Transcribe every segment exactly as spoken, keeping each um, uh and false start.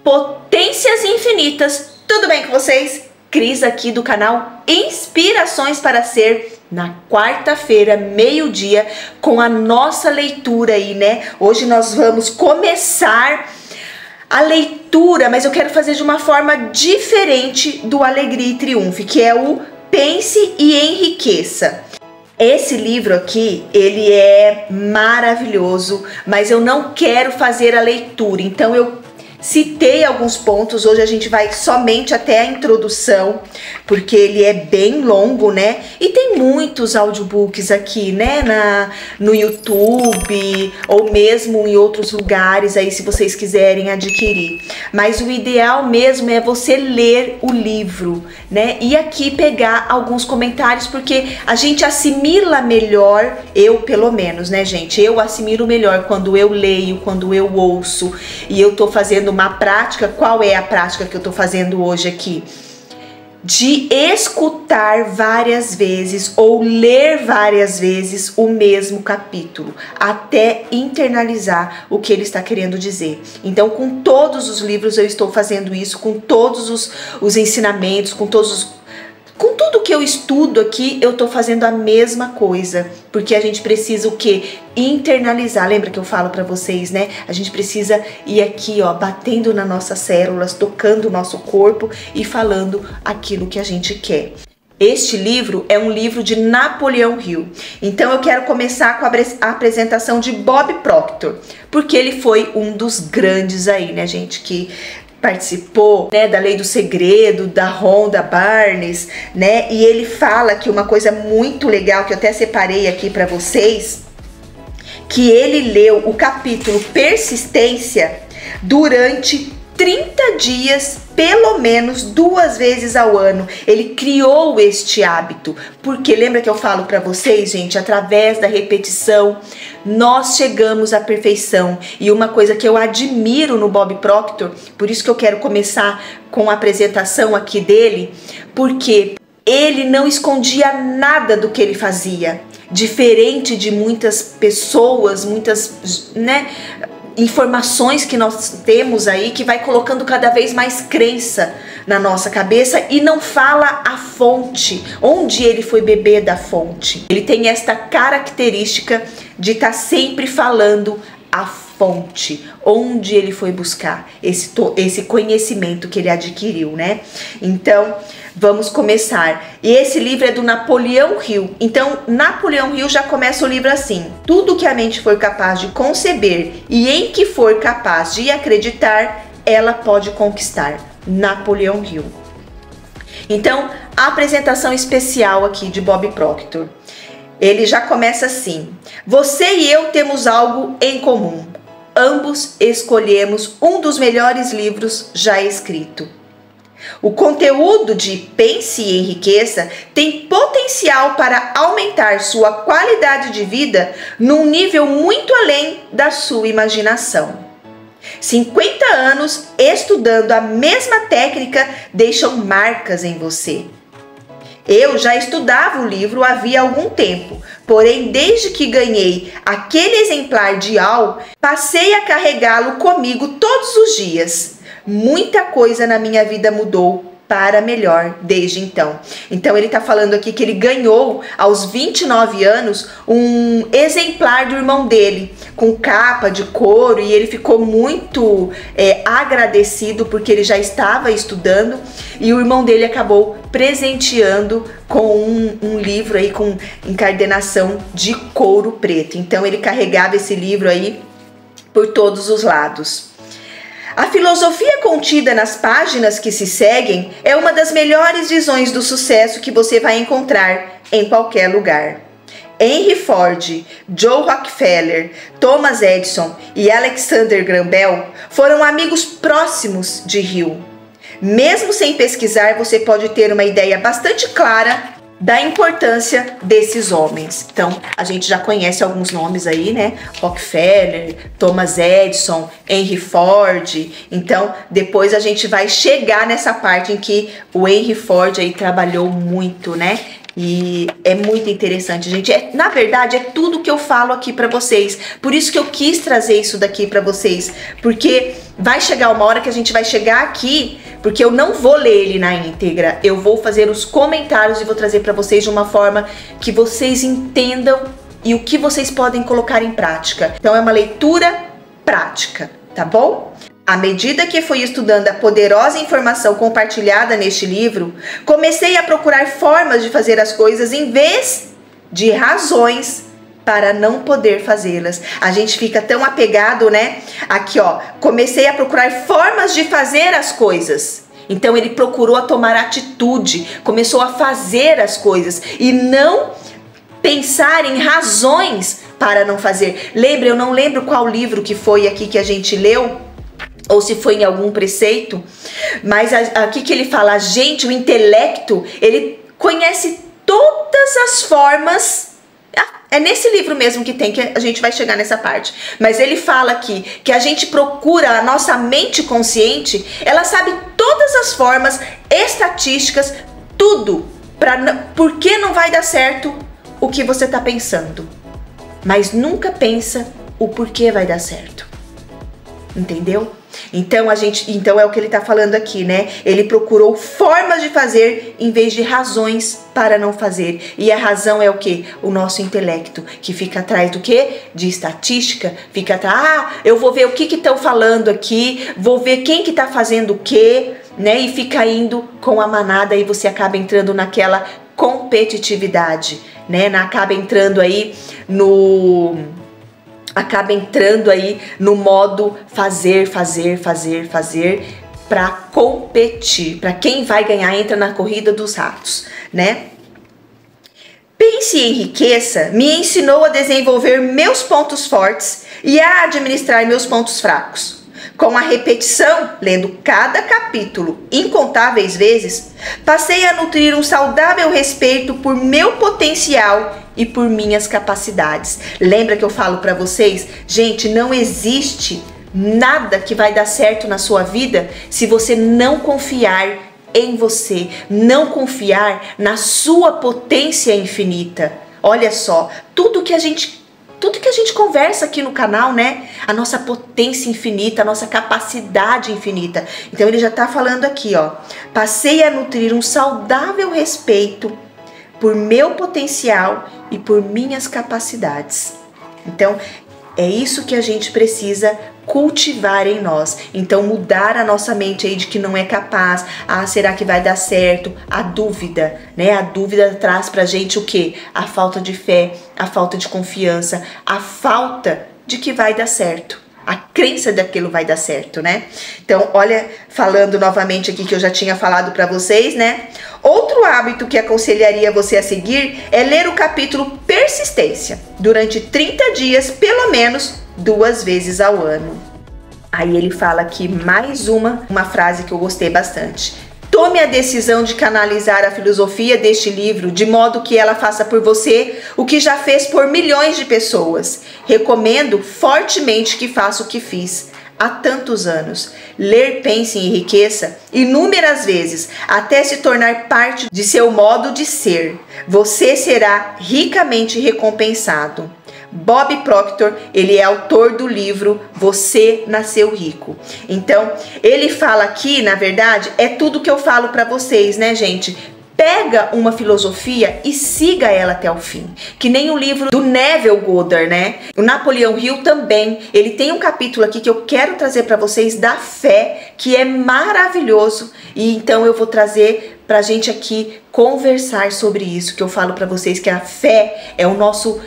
Potências Infinitas. Tudo bem com vocês? Cris aqui do canal Inspirações para Ser, na quarta-feira, meio-dia, com a nossa leitura aí, né? Hoje nós vamos começar a leitura, mas eu quero fazer de uma forma diferente do Alegria e Triunfe, que é o Pense e Enriqueça. Esse livro aqui, ele é maravilhoso, mas eu não quero fazer a leitura, então eu citei alguns pontos. Hoje a gente vai somente até a introdução, porque ele é bem longo, né? E tem muitos audiobooks aqui, né? Na, no YouTube, ou mesmo em outros lugares aí, se vocês quiserem adquirir. Mas o ideal mesmo é você ler o livro, né? E aqui pegar alguns comentários, porque a gente assimila melhor, eu pelo menos, né, gente? Eu assimilo melhor quando eu leio, quando eu ouço, e eu tô fazendo uma prática. Qual é a prática que eu tô fazendo hoje aqui? De escutar várias vezes ou ler várias vezes o mesmo capítulo, até internalizar o que ele está querendo dizer. Então, com todos os livros eu estou fazendo isso, com todos os, os ensinamentos, com todos os Com tudo que eu estudo aqui, eu tô fazendo a mesma coisa, porque a gente precisa o quê? Internalizar. Lembra que eu falo pra vocês, né? A gente precisa ir aqui, ó, batendo nas nossas células, tocando o nosso corpo e falando aquilo que a gente quer. Este livro é um livro de Napoleão Hill. Então eu quero começar com a apresentação de Bob Proctor, porque ele foi um dos grandes aí, né, gente, que participou, né, da Lei do Segredo, da Rhonda Barnes, né? E ele fala que uma coisa muito legal, que eu até separei aqui para vocês, que ele leu o capítulo Persistência durante trinta dias, pelo menos duas vezes ao ano. Ele criou este hábito, porque lembra que eu falo para vocês, gente, através da repetição nós chegamos à perfeição. E uma coisa que eu admiro no Bob Proctor, por isso que eu quero começar com a apresentação aqui dele, porque ele não escondia nada do que ele fazia, diferente de muitas pessoas, muitas, né, informações que nós temos aí, que vai colocando cada vez mais crença na nossa cabeça e não fala a fonte, onde ele foi beber da fonte. Ele tem esta característica de estar sempre falando a fonte, onde ele foi buscar esse, esse conhecimento que ele adquiriu, né? Então, vamos começar. E esse livro é do Napoleão Hill. Então, Napoleão Hill já começa o livro assim: tudo que a mente for capaz de conceber e em que for capaz de acreditar, ela pode conquistar. Napoleão Hill. Então, a apresentação especial aqui de Bob Proctor. Ele já começa assim: você e eu temos algo em comum. Ambos escolhemos um dos melhores livros já escrito. O conteúdo de Pense e Enriqueça tem potencial para aumentar sua qualidade de vida num nível muito além da sua imaginação. cinquenta anos estudando a mesma técnica deixam marcas em você. Eu já estudava o livro havia algum tempo, porém desde que ganhei aquele exemplar de Al, passei a carregá-lo comigo todos os dias. Muita coisa na minha vida mudou para melhor desde então. Então ele tá falando aqui que ele ganhou aos vinte e nove anos um exemplar do irmão dele, com capa de couro, e ele ficou muito é, agradecido porque ele já estava estudando, e o irmão dele acabou presenteando com um, um livro aí com encardenação de couro preto. Então ele carregava esse livro aí por todos os lados. A filosofia contida nas páginas que se seguem é uma das melhores visões do sucesso que você vai encontrar em qualquer lugar. Henry Ford, Joe Rockefeller, Thomas Edison e Alexander Graham Bell foram amigos próximos de Hill. Mesmo sem pesquisar, você pode ter uma ideia bastante clara da importância desses homens. Então, a gente já conhece alguns nomes aí, né? Rockefeller, Thomas Edison, Henry Ford. Então, depois a gente vai chegar nessa parte em que o Henry Ford aí trabalhou muito, né? E é muito interessante, gente. É, na verdade, é tudo que eu falo aqui pra vocês. Por isso que eu quis trazer isso daqui pra vocês. Porque vai chegar uma hora que a gente vai chegar aqui, porque eu não vou ler ele na íntegra. Eu vou fazer os comentários e vou trazer pra vocês de uma forma que vocês entendam e o que vocês podem colocar em prática. Então é uma leitura prática, tá bom? À medida que fui estudando a poderosa informação compartilhada neste livro, comecei a procurar formas de fazer as coisas em vez de razões para não poder fazê-las. A gente fica tão apegado, né? Aqui, ó, comecei a procurar formas de fazer as coisas. Então ele procurou a tomar atitude, começou a fazer as coisas e não pensar em razões para não fazer. Lembra, eu não lembro qual livro que foi aqui que a gente leu, ou se foi em algum preceito, mas aqui que ele fala, gente, o intelecto, ele conhece todas as formas. Ah, é nesse livro mesmo que tem, que a gente vai chegar nessa parte. Mas ele fala aqui que a gente procura, a nossa mente consciente, ela sabe todas as formas, estatísticas, tudo, pra, por que não vai dar certo o que você está pensando. Mas nunca pensa o porquê vai dar certo. Entendeu? Então a gente, então é o que ele está falando aqui, né? Ele procurou formas de fazer em vez de razões para não fazer. E a razão é o que? O nosso intelecto, que fica atrás do quê? De estatística, fica atrás, ah, eu vou ver o que estão falando aqui, vou ver quem que está fazendo o quê, né? E fica indo com a manada e você acaba entrando naquela competitividade, né? Acaba entrando aí no... acaba entrando aí no modo fazer, fazer, fazer, fazer para competir. Para quem vai ganhar, entra na corrida dos ratos, né? Pense e Enriqueça me ensinou a desenvolver meus pontos fortes e a administrar meus pontos fracos. Com a repetição, lendo cada capítulo incontáveis vezes, passei a nutrir um saudável respeito por meu potencial e por minhas capacidades. Lembra que eu falo para vocês? Gente, não existe nada que vai dar certo na sua vida se você não confiar em você, não confiar na sua potência infinita. Olha só, tudo que a gente Tudo que a gente conversa aqui no canal, né? A nossa potência infinita, a nossa capacidade infinita. Então ele já tá falando aqui, ó. Passei a nutrir um saudável respeito por meu potencial e por minhas capacidades. Então é isso que a gente precisa cultivar em nós. Então mudar a nossa mente aí de que não é capaz. Ah, será que vai dar certo? A dúvida, né? A dúvida traz pra gente o quê? A falta de fé, a falta de confiança, a falta de que vai dar certo. A crença daquilo vai dar certo, né? Então, olha, falando novamente aqui que eu já tinha falado pra vocês, né? Outro hábito que aconselharia você a seguir é ler o capítulo Persistência durante trinta dias, pelo menos duas vezes ao ano. Aí ele fala aqui mais uma, uma frase que eu gostei bastante. Tome a decisão de canalizar a filosofia deste livro de modo que ela faça por você o que já fez por milhões de pessoas. Recomendo fortemente que faça o que fiz há tantos anos. Ler Pense e Enriqueça inúmeras vezes até se tornar parte de seu modo de ser. Você será ricamente recompensado. Bob Proctor, ele é autor do livro Você Nasceu Rico. Então, ele fala aqui, na verdade, é tudo que eu falo para vocês, né, gente? Pega uma filosofia e siga ela até o fim. Que nem o livro do Neville Goddard, né? O Napoleão Hill também. Ele tem um capítulo aqui que eu quero trazer para vocês da fé, que é maravilhoso. E então eu vou trazer pra gente aqui conversar sobre isso, que eu falo para vocês que a fé é o nosso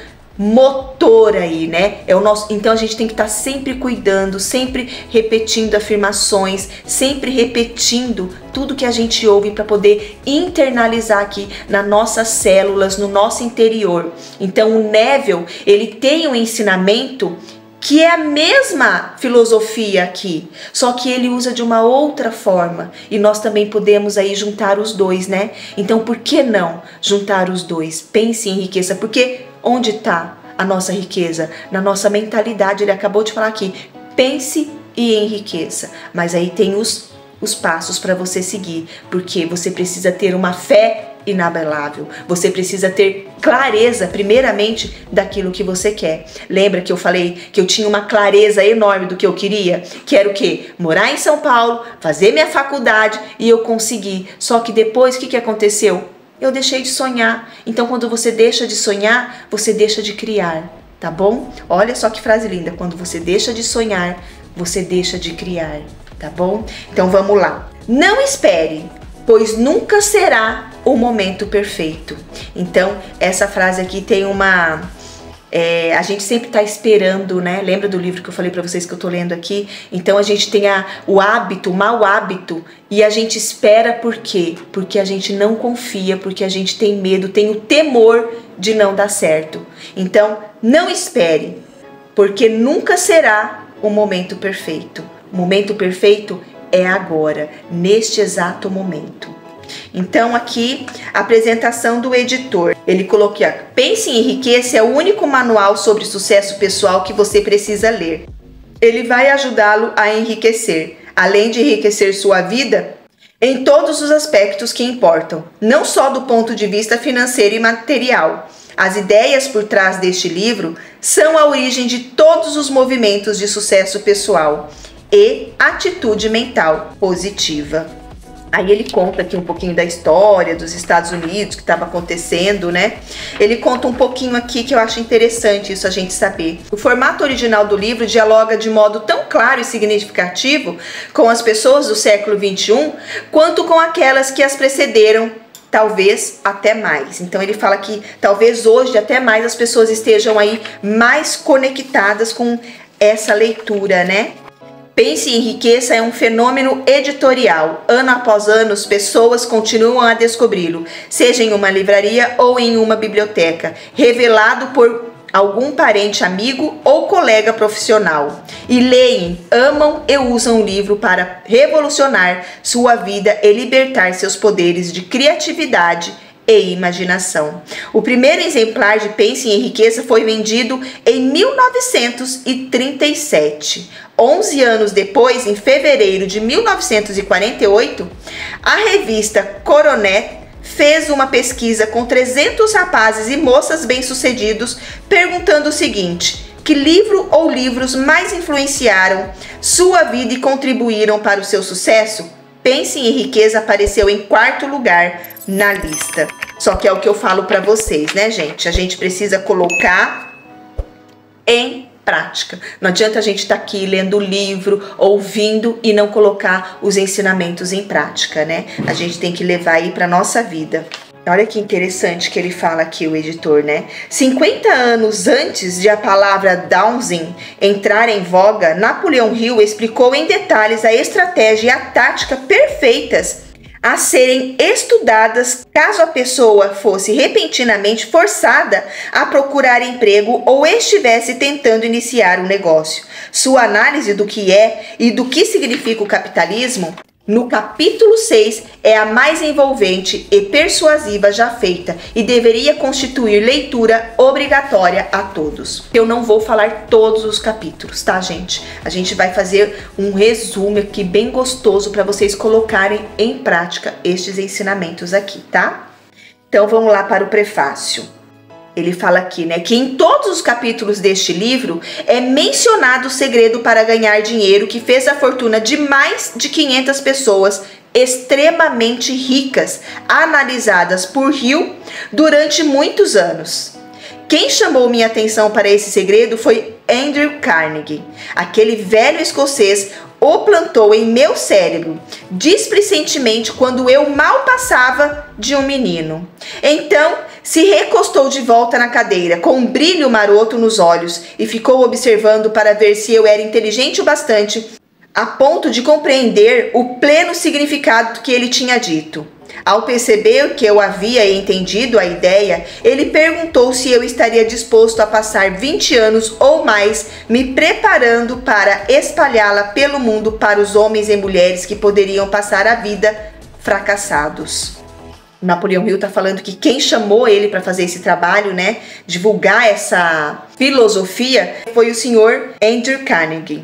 motor aí, né? É o nosso, então a gente tem que estar sempre cuidando, sempre repetindo afirmações, sempre repetindo tudo que a gente ouve para poder internalizar aqui nas nossas células, no nosso interior. Então o Neville, ele tem um ensinamento que é a mesma filosofia aqui, só que ele usa de uma outra forma, e nós também podemos aí juntar os dois, né? Então por que não juntar os dois? Pense e Enriqueça, porque onde está a nossa riqueza? Na nossa mentalidade. Ele acabou de falar aqui, pense e enriqueça. Mas aí tem os, os passos para você seguir, porque você precisa ter uma fé inabalável. Você precisa ter clareza, primeiramente, daquilo que você quer. Lembra que eu falei que eu tinha uma clareza enorme do que eu queria? Que era o quê? Morar em São Paulo, fazer minha faculdade, e eu consegui. Só que depois, o que, que aconteceu? Eu deixei de sonhar. Então, quando você deixa de sonhar, você deixa de criar, tá bom? Olha só que frase linda. Quando você deixa de sonhar, você deixa de criar, tá bom? Então, vamos lá. Não espere, pois nunca será o momento perfeito. Então, essa frase aqui tem uma... É, a gente sempre está esperando, né? Lembra do livro que eu falei para vocês que eu tô lendo aqui? Então a gente tem a, o hábito, o mau hábito, e a gente espera por quê? Porque a gente não confia, porque a gente tem medo, tem o temor de não dar certo. Então não espere, porque nunca será o momento perfeito. O momento perfeito é agora, neste exato momento. Então aqui a apresentação do editor, ele colocou aqui, Pense em Riqueza é o único manual sobre sucesso pessoal que você precisa ler. Ele vai ajudá-lo a enriquecer, além de enriquecer sua vida em todos os aspectos que importam, não só do ponto de vista financeiro e material. As ideias por trás deste livro são a origem de todos os movimentos de sucesso pessoal e atitude mental positiva. Aí ele conta aqui um pouquinho da história dos Estados Unidos, que estava acontecendo, né? Ele conta um pouquinho aqui que eu acho interessante isso a gente saber. O formato original do livro dialoga de modo tão claro e significativo com as pessoas do século vinte e um, quanto com aquelas que as precederam, talvez até mais. Então ele fala que talvez hoje até mais as pessoas estejam aí mais conectadas com essa leitura, né? Pense em Riqueza é um fenômeno editorial. Ano após ano, pessoas continuam a descobri-lo, seja em uma livraria ou em uma biblioteca, revelado por algum parente amigo ou colega profissional. E leem, amam e usam o livro para revolucionar sua vida e libertar seus poderes de criatividade e imaginação. O primeiro exemplar de Pense em Riqueza foi vendido em mil novecentos e trinta e sete. onze anos depois, em fevereiro de mil novecentos e quarenta e oito, a revista Coronet fez uma pesquisa com trezentos rapazes e moças bem-sucedidos, perguntando o seguinte: que livro ou livros mais influenciaram sua vida e contribuíram para o seu sucesso? Pense em Riqueza apareceu em quarto lugar na lista. Só que é o que eu falo para vocês, né, gente? A gente precisa colocar em prática. Não adianta a gente estar tá aqui lendo o livro, ouvindo e não colocar os ensinamentos em prática, né? A gente tem que levar aí para nossa vida. Olha que interessante que ele fala aqui, o editor, né? cinquenta anos antes de a palavra dowsing entrar em voga, Napoleão Hill explicou em detalhes a estratégia e a tática perfeitas a serem estudadas caso a pessoa fosse repentinamente forçada a procurar emprego ou estivesse tentando iniciar um negócio. Sua análise do que é e do que significa o capitalismo, no capítulo seis, é a mais envolvente e persuasiva já feita e deveria constituir leitura obrigatória a todos. Eu não vou falar todos os capítulos, tá, gente? A gente vai fazer um resumo aqui bem gostoso para vocês colocarem em prática estes ensinamentos aqui, tá? Então vamos lá para o prefácio. Ele fala aqui, né, que em todos os capítulos deste livro é mencionado o segredo para ganhar dinheiro que fez a fortuna de mais de quinhentas pessoas extremamente ricas, analisadas por Hill durante muitos anos. Quem chamou minha atenção para esse segredo foi Andrew Carnegie, aquele velho escocês. O plantou em meu cérebro displicentemente quando eu mal passava de um menino. Então se recostou de volta na cadeira com um brilho maroto nos olhos e ficou observando para ver se eu era inteligente o bastante a ponto de compreender o pleno significado do que ele tinha dito. Ao perceber que eu havia entendido a ideia, ele perguntou se eu estaria disposto a passar vinte anos ou mais me preparando para espalhá-la pelo mundo para os homens e mulheres que poderiam passar a vida fracassados. Napoleão Hill está falando que quem chamou ele para fazer esse trabalho, né, divulgar essa filosofia, foi o senhor Andrew Carnegie.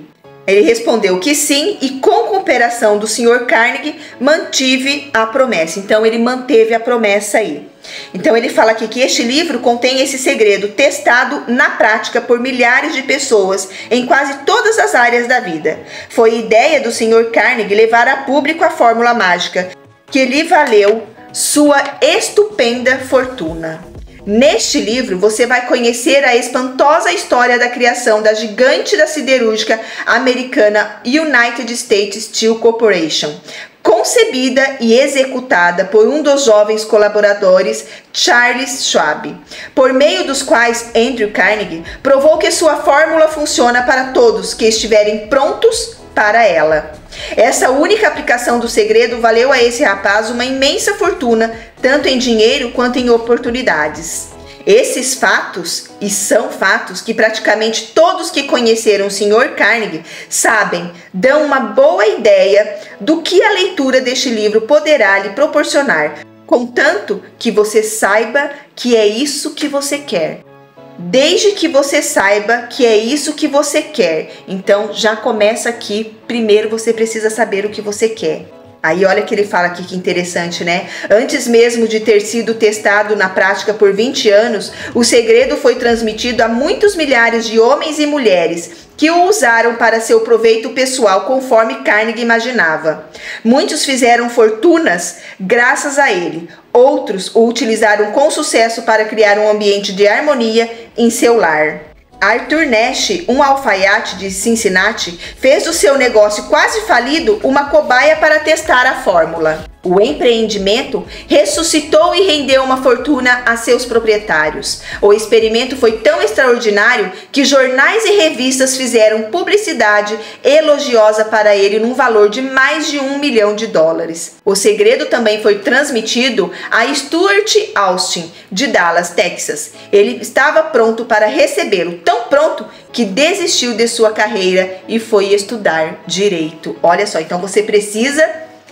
Ele respondeu que sim e com cooperação do senhor Carnegie mantive a promessa. Então ele manteve a promessa aí. Então ele fala aqui que este livro contém esse segredo testado na prática por milhares de pessoas em quase todas as áreas da vida. Foi ideia do senhor Carnegie levar a público a fórmula mágica, que lhe valeu sua estupenda fortuna. Neste livro, você vai conhecer a espantosa história da criação da gigante da siderúrgica americana United States Steel Corporation, concebida e executada por um dos jovens colaboradores, Charles Schwab, por meio dos quais Andrew Carnegie provou que sua fórmula funciona para todos que estiverem prontos para ela. Essa única aplicação do segredo valeu a esse rapaz uma imensa fortuna, tanto em dinheiro quanto em oportunidades. Esses fatos, e são fatos que praticamente todos que conheceram o senhor Carnegie sabem, dão uma boa ideia do que a leitura deste livro poderá lhe proporcionar, contanto que você saiba que é isso que você quer. Desde que você saiba que é isso que você quer. Então já começa aqui. Primeiro você precisa saber o que você quer. Aí olha que ele fala aqui, que interessante, né? Antes mesmo de ter sido testado na prática por vinte anos, o segredo foi transmitido a muitos milhares de homens e mulheres que o usaram para seu proveito pessoal, conforme Carnegie imaginava. Muitos fizeram fortunas graças a ele. Outros o utilizaram com sucesso para criar um ambiente de harmonia em seu lar. Arthur Nash, um alfaiate de Cincinnati, fez do seu negócio quase falido uma cobaia para testar a fórmula. O empreendimento ressuscitou e rendeu uma fortuna a seus proprietários. O experimento foi tão extraordinário que jornais e revistas fizeram publicidade elogiosa para ele num valor de mais de um milhão de dólares. O segredo também foi transmitido a Stuart Austin, de Dallas, Texas. Ele estava pronto para recebê-lo, tão pronto que desistiu de sua carreira e foi estudar direito. Olha só, então você precisa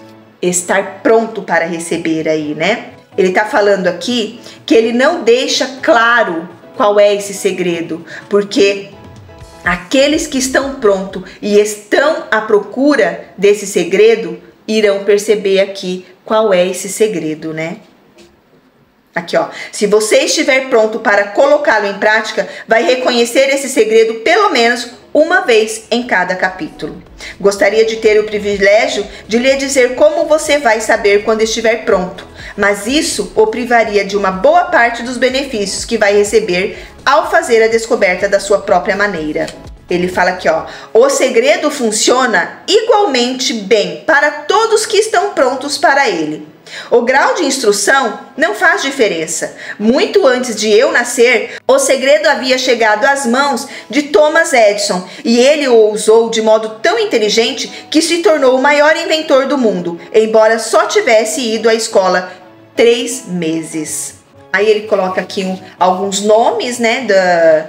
estar pronto para receber aí, né? Ele tá falando aqui que ele não deixa claro qual é esse segredo, porque aqueles que estão prontos e estão à procura desse segredo irão perceber aqui qual é esse segredo, né? Aqui, ó. Se você estiver pronto para colocá-lo em prática, vai reconhecer esse segredo pelo menos uma vez em cada capítulo. Gostaria de ter o privilégio de lhe dizer como você vai saber quando estiver pronto, mas isso o privaria de uma boa parte dos benefícios que vai receber ao fazer a descoberta da sua própria maneira. Ele fala aqui, ó, o segredo funciona igualmente bem para todos que estão prontos para ele. O grau de instrução não faz diferença. Muito antes de eu nascer, o segredo havia chegado às mãos de Thomas Edison e ele o usou de modo tão inteligente que se tornou o maior inventor do mundo, embora só tivesse ido à escola três meses. Aí ele coloca aqui um, alguns nomes, né, da...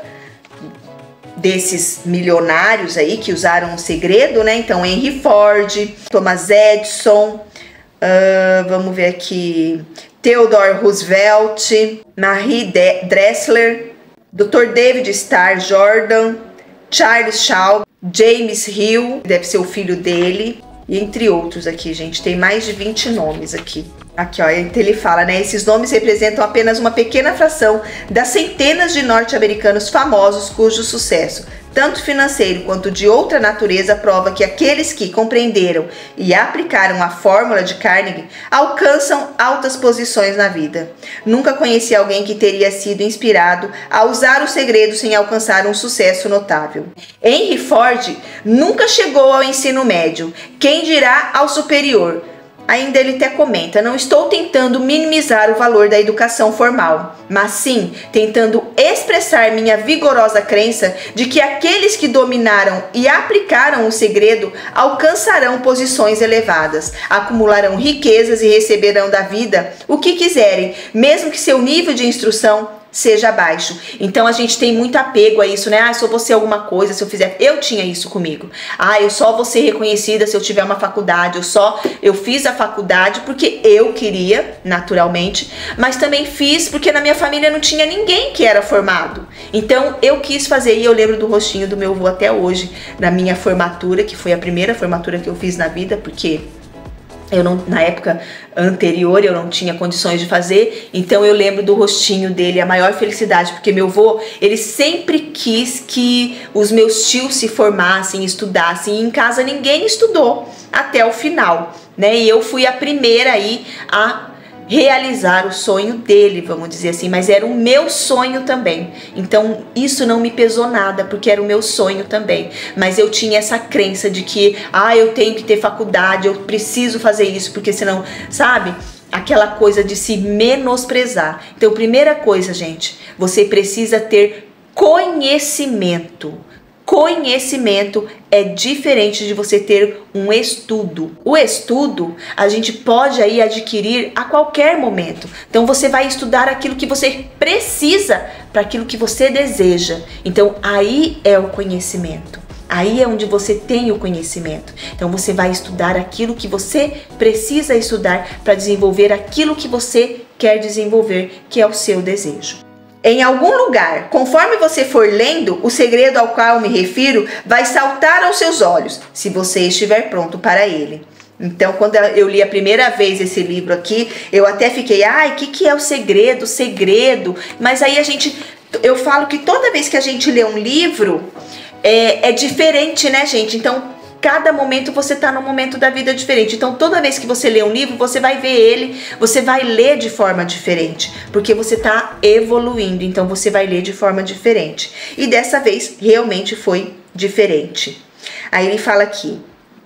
desses milionários aí que usaram o segredo, né? Então, Henry Ford, Thomas Edison, uh, vamos ver aqui, Theodore Roosevelt, Marie Dressler, doutor David Starr Jordan, Charles Schwab, James Hill, deve ser o filho dele, e entre outros aqui, gente, tem mais de vinte nomes aqui. Aqui, ó, ele fala, né? Esses nomes representam apenas uma pequena fração das centenas de norte-americanos famosos cujo sucesso, tanto financeiro quanto de outra natureza, prova que aqueles que compreenderam e aplicaram a fórmula de Carnegie alcançam altas posições na vida. Nunca conheci alguém que teria sido inspirado a usar o segredo sem alcançar um sucesso notável. Henry Ford nunca chegou ao ensino médio, quem dirá ao superior. Ainda ele até comenta, não estou tentando minimizar o valor da educação formal, mas sim tentando expressar minha vigorosa crença de que aqueles que dominaram e aplicaram o segredo alcançarão posições elevadas, acumularão riquezas e receberão da vida o que quiserem, mesmo que seu nível de instrução seja baixo. Então a gente tem muito apego a isso, né? Ah, só vou ser alguma coisa se eu fizer. Eu tinha isso comigo. Ah, eu só vou ser reconhecida se eu tiver uma faculdade. Eu só eu fiz a faculdade porque eu queria, naturalmente, mas também fiz porque na minha família não tinha ninguém que era formado. Então eu quis fazer, e eu lembro do rostinho do meu avô até hoje, na minha formatura, que foi a primeira formatura que eu fiz na vida, porque eu não, na época anterior eu não tinha condições de fazer, então eu lembro do rostinho dele, a maior felicidade, porque meu avô, ele sempre quis que os meus tios se formassem, estudassem, e em casa ninguém estudou até o final, né? E eu fui a primeira aí a realizar o sonho dele, vamos dizer assim, mas era o meu sonho também. Então isso não me pesou nada, porque era o meu sonho também, mas eu tinha essa crença de que, ah, eu tenho que ter faculdade, eu preciso fazer isso, porque senão, sabe, aquela coisa de se menosprezar. Então, primeira coisa, gente, você precisa ter conhecimento. Conhecimento é diferente de você ter um estudo. O estudo a gente pode aí adquirir a qualquer momento. Então você vai estudar aquilo que você precisa para aquilo que você deseja. Então aí é o conhecimento. Aí é onde você tem o conhecimento. Então você vai estudar aquilo que você precisa estudar para desenvolver aquilo que você quer desenvolver, que é o seu desejo. Em algum lugar, conforme você for lendo, o segredo ao qual me refiro vai saltar aos seus olhos, se você estiver pronto para ele. Então, quando eu li a primeira vez esse livro aqui, eu até fiquei, ai, o que, que é o segredo? Segredo. Mas aí a gente, eu falo que toda vez que a gente lê um livro, é, é diferente, né, gente? Então, cada momento você tá num momento da vida diferente. Então, toda vez que você lê um livro, você vai ver ele, você vai ler de forma diferente, porque você tá evoluindo, então você vai ler de forma diferente. E dessa vez, realmente foi diferente. Aí ele fala aqui: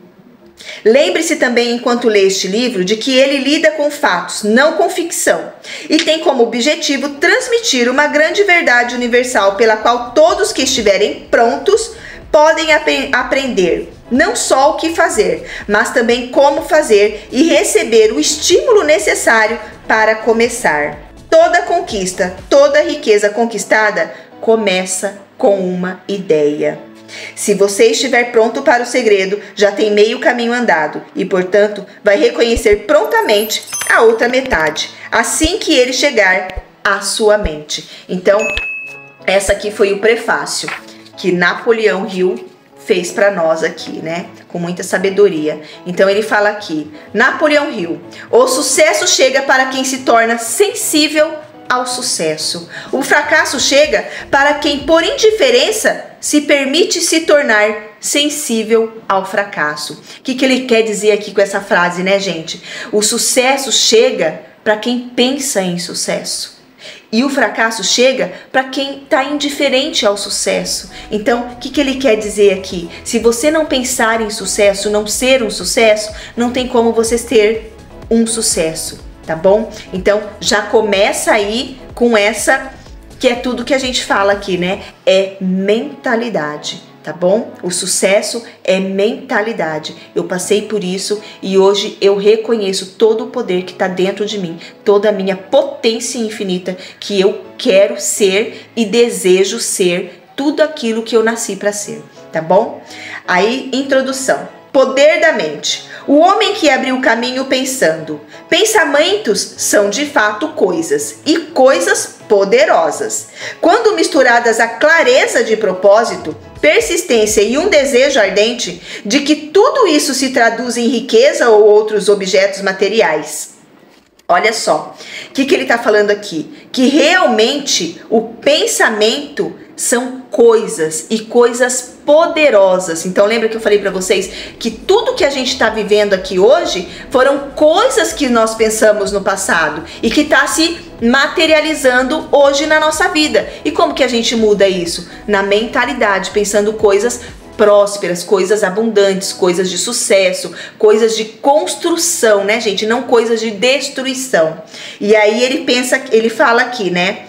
lembre-se também, enquanto lê este livro, de que ele lida com fatos, não com ficção, e tem como objetivo transmitir uma grande verdade universal pela qual todos que estiverem prontos podem ap aprender não só o que fazer, mas também como fazer e receber o estímulo necessário para começar. Toda conquista, toda riqueza conquistada começa com uma ideia. Se você estiver pronto para o segredo, já tem meio caminho andado e, portanto, vai reconhecer prontamente a outra metade, assim que ele chegar à sua mente. Então, essa aqui foi o prefácio que Napoleão Hill fez para nós aqui, né? Com muita sabedoria. Então ele fala aqui: Napoleão Hill, o sucesso chega para quem se torna sensível ao sucesso. O fracasso chega para quem, por indiferença, se permite se tornar sensível ao fracasso. O que, que ele quer dizer aqui com essa frase, né, gente? O sucesso chega para quem pensa em sucesso. E o fracasso chega para quem está indiferente ao sucesso. Então, o que, que ele quer dizer aqui? Se você não pensar em sucesso, não ser um sucesso, não tem como você ter um sucesso, tá bom? Então, já começa aí com essa, que é tudo que a gente fala aqui, né? É mentalidade. Tá bom? O sucesso é mentalidade. Eu passei por isso e hoje eu reconheço todo o poder que está dentro de mim, toda a minha potência infinita que eu quero ser e desejo ser tudo aquilo que eu nasci para ser, tá bom? Aí, introdução. Poder da mente. O homem que abriu o caminho pensando. Pensamentos são de fato coisas, e coisas poderosas. Quando misturadas à clareza de propósito, persistência e um desejo ardente de que tudo isso se traduz em riqueza ou outros objetos materiais. Olha só, o que, que ele está falando aqui? Que realmente o pensamento são coisas e coisas poderosas. Então lembra que eu falei para vocês que tudo que a gente está vivendo aqui hoje foram coisas que nós pensamos no passado e que está se materializando hoje na nossa vida. E como que a gente muda isso? Na mentalidade, pensando coisas prósperas, coisas abundantes, coisas de sucesso, coisas de construção, né, gente? Não coisas de destruição. E aí ele pensa, ele fala aqui, né?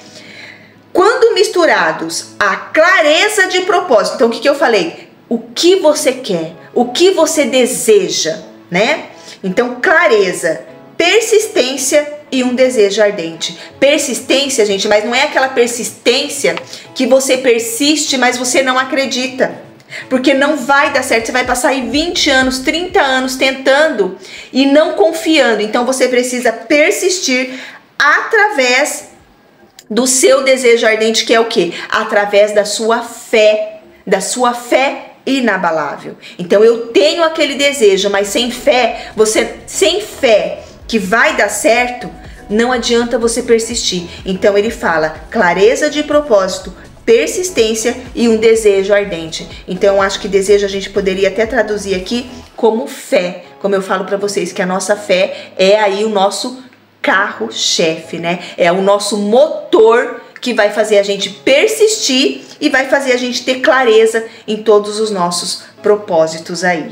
Quando misturados à clareza de propósito, então o que, que eu falei? O que você quer, o que você deseja, né? Então, clareza, persistência e um desejo ardente. Persistência, gente, mas não é aquela persistência que você persiste, mas você não acredita. Porque não vai dar certo, você vai passar aí vinte anos, trinta anos tentando e não confiando. Então você precisa persistir através do seu desejo ardente, que é o quê? Através da sua fé, da sua fé inabalável. Então eu tenho aquele desejo, mas sem fé, você sem fé que vai dar certo, não adianta você persistir. Então ele fala clareza de propósito, persistência e um desejo ardente. Então eu acho que desejo a gente poderia até traduzir aqui como fé. Como eu falo para vocês que a nossa fé é aí o nosso carro-chefe, né? É o nosso motor que vai fazer a gente persistir e vai fazer a gente ter clareza em todos os nossos propósitos aí.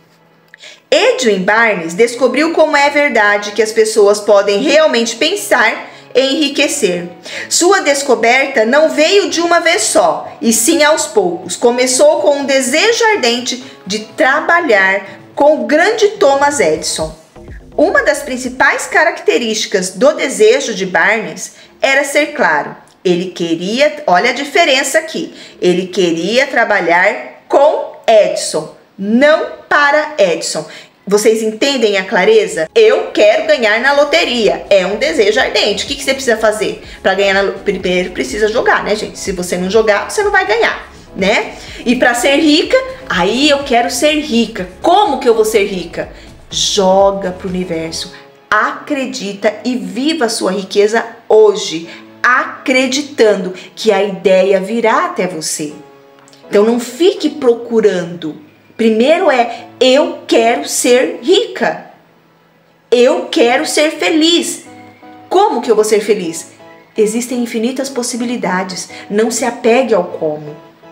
Edwin Barnes descobriu como é verdade que as pessoas podem realmente pensar em enriquecer. Sua descoberta não veio de uma vez só, e sim aos poucos. Começou com um desejo ardente de trabalhar com o grande Thomas Edison. Uma das principais características do desejo de Barnes era ser claro. Ele queria, olha a diferença aqui, ele queria trabalhar com Edison, não para Edison. Vocês entendem a clareza? Eu quero ganhar na loteria, é um desejo ardente. O que, que você precisa fazer para ganhar na loteria? Primeiro precisa jogar, né, gente? Se você não jogar, você não vai ganhar, né? E para ser rica, aí eu quero ser rica. Como que eu vou ser rica? Joga pro universo, acredita e viva a sua riqueza hoje, acreditando que a ideia virá até você. Então não fique procurando. Primeiro é, eu quero ser rica. Eu quero ser feliz. Como que eu vou ser feliz? Existem infinitas possibilidades. Não se apegue ao como.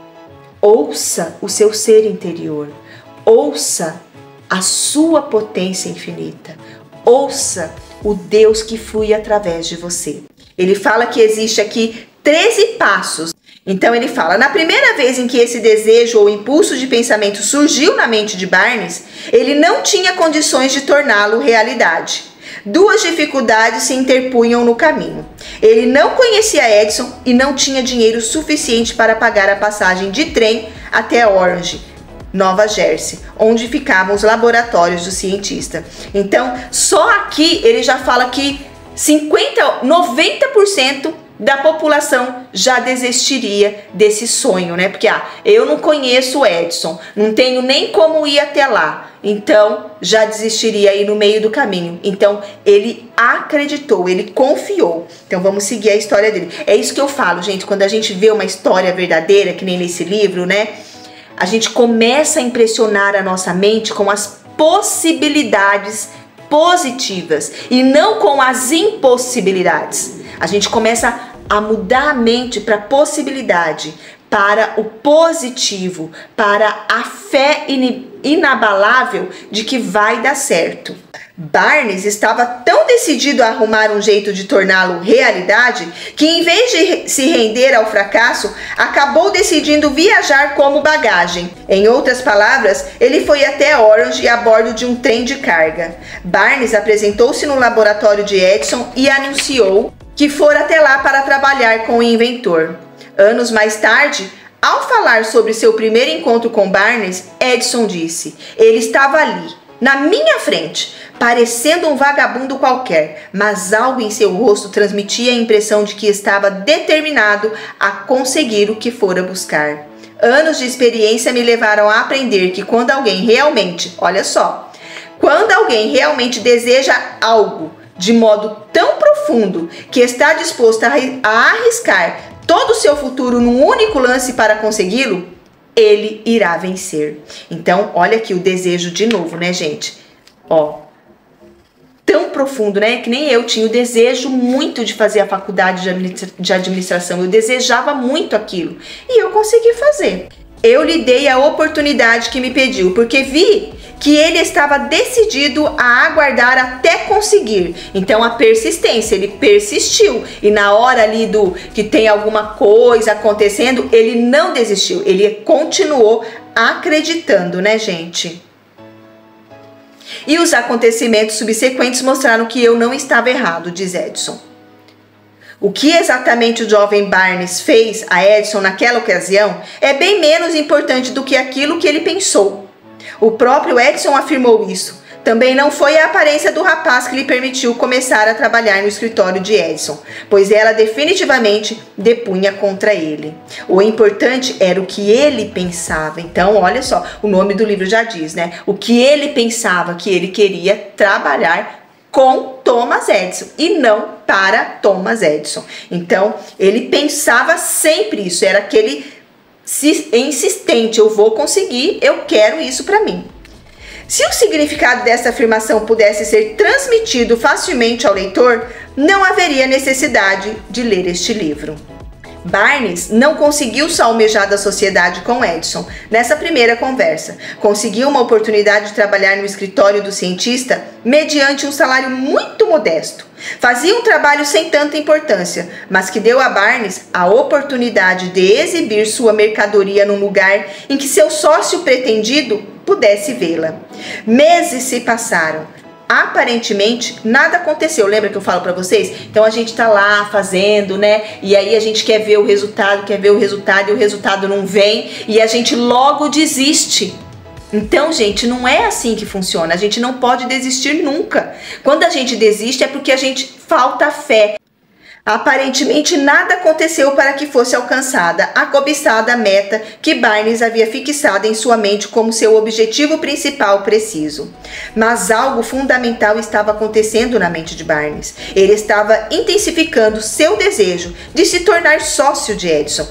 Ouça o seu ser interior. Ouça a sua potência infinita. Ouça o Deus que flui através de você. Ele fala que existe aqui treze passos. Então ele fala, na primeira vez em que esse desejo ou impulso de pensamento surgiu na mente de Barnes, ele não tinha condições de torná-lo realidade. Duas dificuldades se interpunham no caminho. Ele não conhecia Edison e não tinha dinheiro suficiente para pagar a passagem de trem até Orange, Nova Jersey, onde ficavam os laboratórios do cientista. Então, só aqui ele já fala que cinquenta, noventa por cento da população já desistiria desse sonho, né? Porque ah, eu não conheço o Edison, não tenho nem como ir até lá, então já desistiria aí no meio do caminho. Então ele acreditou, ele confiou. Então vamos seguir a história dele. É isso que eu falo, gente, quando a gente vê uma história verdadeira, que nem nesse livro, né? A gente começa a impressionar a nossa mente com as possibilidades positivas e não com as impossibilidades. A gente começa a mudar a mente para a possibilidade, para o positivo, para a fé inabalável de que vai dar certo. Barnes estava tão decidido a arrumar um jeito de torná-lo realidade que, em vez de se render ao fracasso, acabou decidindo viajar como bagagem. Em outras palavras, ele foi até Orange a bordo de um trem de carga. Barnes apresentou-se no laboratório de Edison e anunciou que fora até lá para trabalhar com o inventor. Anos mais tarde, ao falar sobre seu primeiro encontro com Barnes, Edison disse: ele estava ali, na minha frente, parecendo um vagabundo qualquer, mas algo em seu rosto transmitia a impressão de que estava determinado a conseguir o que fora buscar. Anos de experiência me levaram a aprender que quando alguém realmente, olha só, quando alguém realmente deseja algo de modo tão profundo que está disposto a arriscar todo o seu futuro num único lance para consegui-lo, ele irá vencer. Então, olha aqui o desejo de novo, né, gente? Ó, tão profundo, né? Que nem eu tinha o desejo muito de fazer a faculdade de, administra de administração. Eu desejava muito aquilo e eu consegui fazer. Eu lhe dei a oportunidade que me pediu, porque vi que ele estava decidido a aguardar até conseguir. Então a persistência, ele persistiu. E na hora ali do que tem alguma coisa acontecendo, ele não desistiu. Ele continuou acreditando, né, gente? E os acontecimentos subsequentes mostraram que eu não estava errado, diz Edison. O que exatamente o jovem Barnes fez a Edison naquela ocasião é bem menos importante do que aquilo que ele pensou. O próprio Edison afirmou isso. Também não foi a aparência do rapaz que lhe permitiu começar a trabalhar no escritório de Edison, pois ela definitivamente depunha contra ele. O importante era o que ele pensava. Então, olha só, o nome do livro já diz, né? O que ele pensava, que ele queria trabalhar com Thomas Edison e não para Thomas Edison. Então, ele pensava sempre isso, era aquele insistente, eu vou conseguir, eu quero isso para mim. Se o significado dessa afirmação pudesse ser transmitido facilmente ao leitor, não haveria necessidade de ler este livro. Barnes não conseguiu sua almejada sociedade com Edison nessa primeira conversa. Conseguiu uma oportunidade de trabalhar no escritório do cientista mediante um salário muito modesto. Fazia um trabalho sem tanta importância, mas que deu a Barnes a oportunidade de exibir sua mercadoria num lugar em que seu sócio pretendido pudesse vê-la. Meses se passaram. Aparentemente nada aconteceu. Lembra que eu falo pra vocês? Então a gente tá lá fazendo, né? E aí a gente quer ver o resultado, quer ver o resultado e o resultado não vem e a gente logo desiste. Então, gente, não é assim que funciona. A gente não pode desistir nunca. Quando a gente desiste é porque a gente falta fé. Aparentemente nada aconteceu para que fosse alcançada a cobiçada meta que Barnes havia fixado em sua mente como seu objetivo principal preciso. Mas algo fundamental estava acontecendo na mente de Barnes. Ele estava intensificando seu desejo de se tornar sócio de Edison.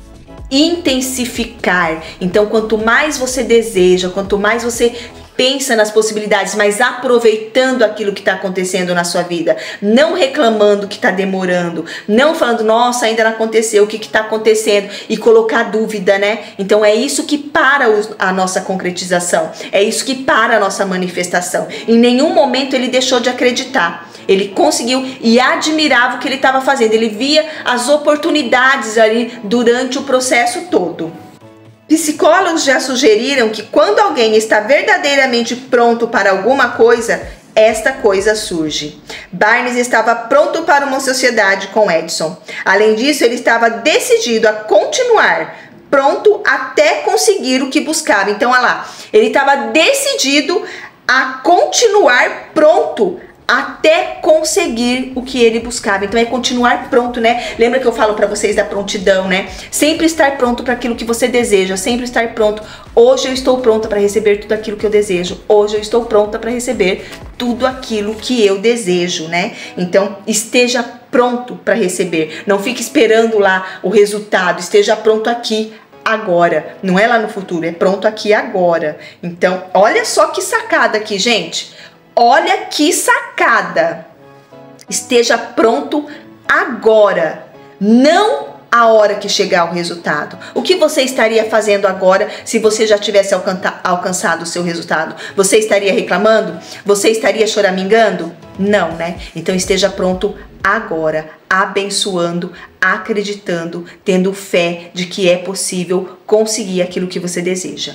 Intensificar. Então, quanto mais você deseja, quanto mais você pensa nas possibilidades, mas aproveitando aquilo que está acontecendo na sua vida, não reclamando que está demorando, não falando, nossa, ainda não aconteceu, o que está acontecendo, e colocar dúvida, né? Então é isso que para a nossa concretização, é isso que para a nossa manifestação. Em nenhum momento ele deixou de acreditar. Ele conseguiu e admirava o que ele estava fazendo, ele via as oportunidades ali durante o processo todo. Psicólogos já sugeriram que quando alguém está verdadeiramente pronto para alguma coisa, esta coisa surge. Barnes estava pronto para uma sociedade com Edison. Além disso, ele estava decidido a continuar, pronto até conseguir o que buscava. Então, olha lá, ele estava decidido a continuar pronto até conseguir o que ele buscava. Então é continuar pronto, né? Lembra que eu falo para vocês da prontidão, né? Sempre estar pronto para aquilo que você deseja, sempre estar pronto. Hoje eu estou pronta para receber tudo aquilo que eu desejo. Hoje eu estou pronta para receber tudo aquilo que eu desejo, né? Então esteja pronto para receber. Não fique esperando lá o resultado, esteja pronto aqui agora. Não é lá no futuro, é pronto aqui agora. Então, olha só que sacada aqui, gente. Olha que sacada! Esteja pronto agora, não a hora que chegar o resultado. O que você estaria fazendo agora se você já tivesse alcançado o seu resultado? Você estaria reclamando? Você estaria choramingando? Não, né? Então esteja pronto agora, abençoando, acreditando, tendo fé de que é possível conseguir aquilo que você deseja.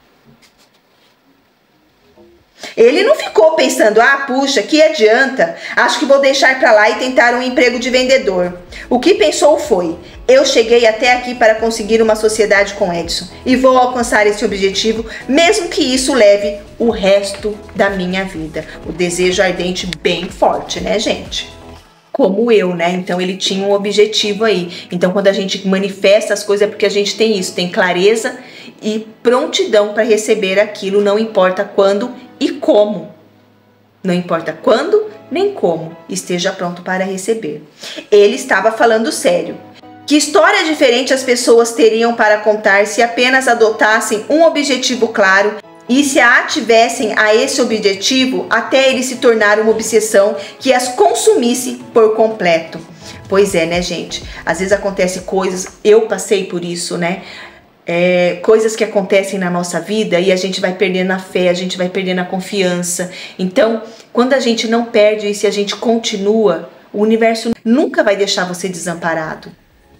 Ele não ficou pensando, ah, puxa, que adianta? Acho que vou deixar para lá e tentar um emprego de vendedor. O que pensou foi, eu cheguei até aqui para conseguir uma sociedade com Edison e vou alcançar esse objetivo, mesmo que isso leve o resto da minha vida. O desejo ardente bem forte, né, gente? Como eu, né? Então ele tinha um objetivo aí. Então quando a gente manifesta as coisas é porque a gente tem isso, tem clareza e prontidão para receber aquilo, não importa quando e como. Não importa quando nem como, esteja pronto para receber. Ele estava falando sério. Que história diferente as pessoas teriam para contar se apenas adotassem um objetivo claro e se a ativessem a esse objetivo até ele se tornar uma obsessão que as consumisse por completo. Pois é, né, gente? Às vezes acontece coisas, eu passei por isso, né? É, coisas que acontecem na nossa vida e a gente vai perdendo a fé, a gente vai perdendo a confiança. Então, quando a gente não perde e se a gente continua, o universo nunca vai deixar você desamparado.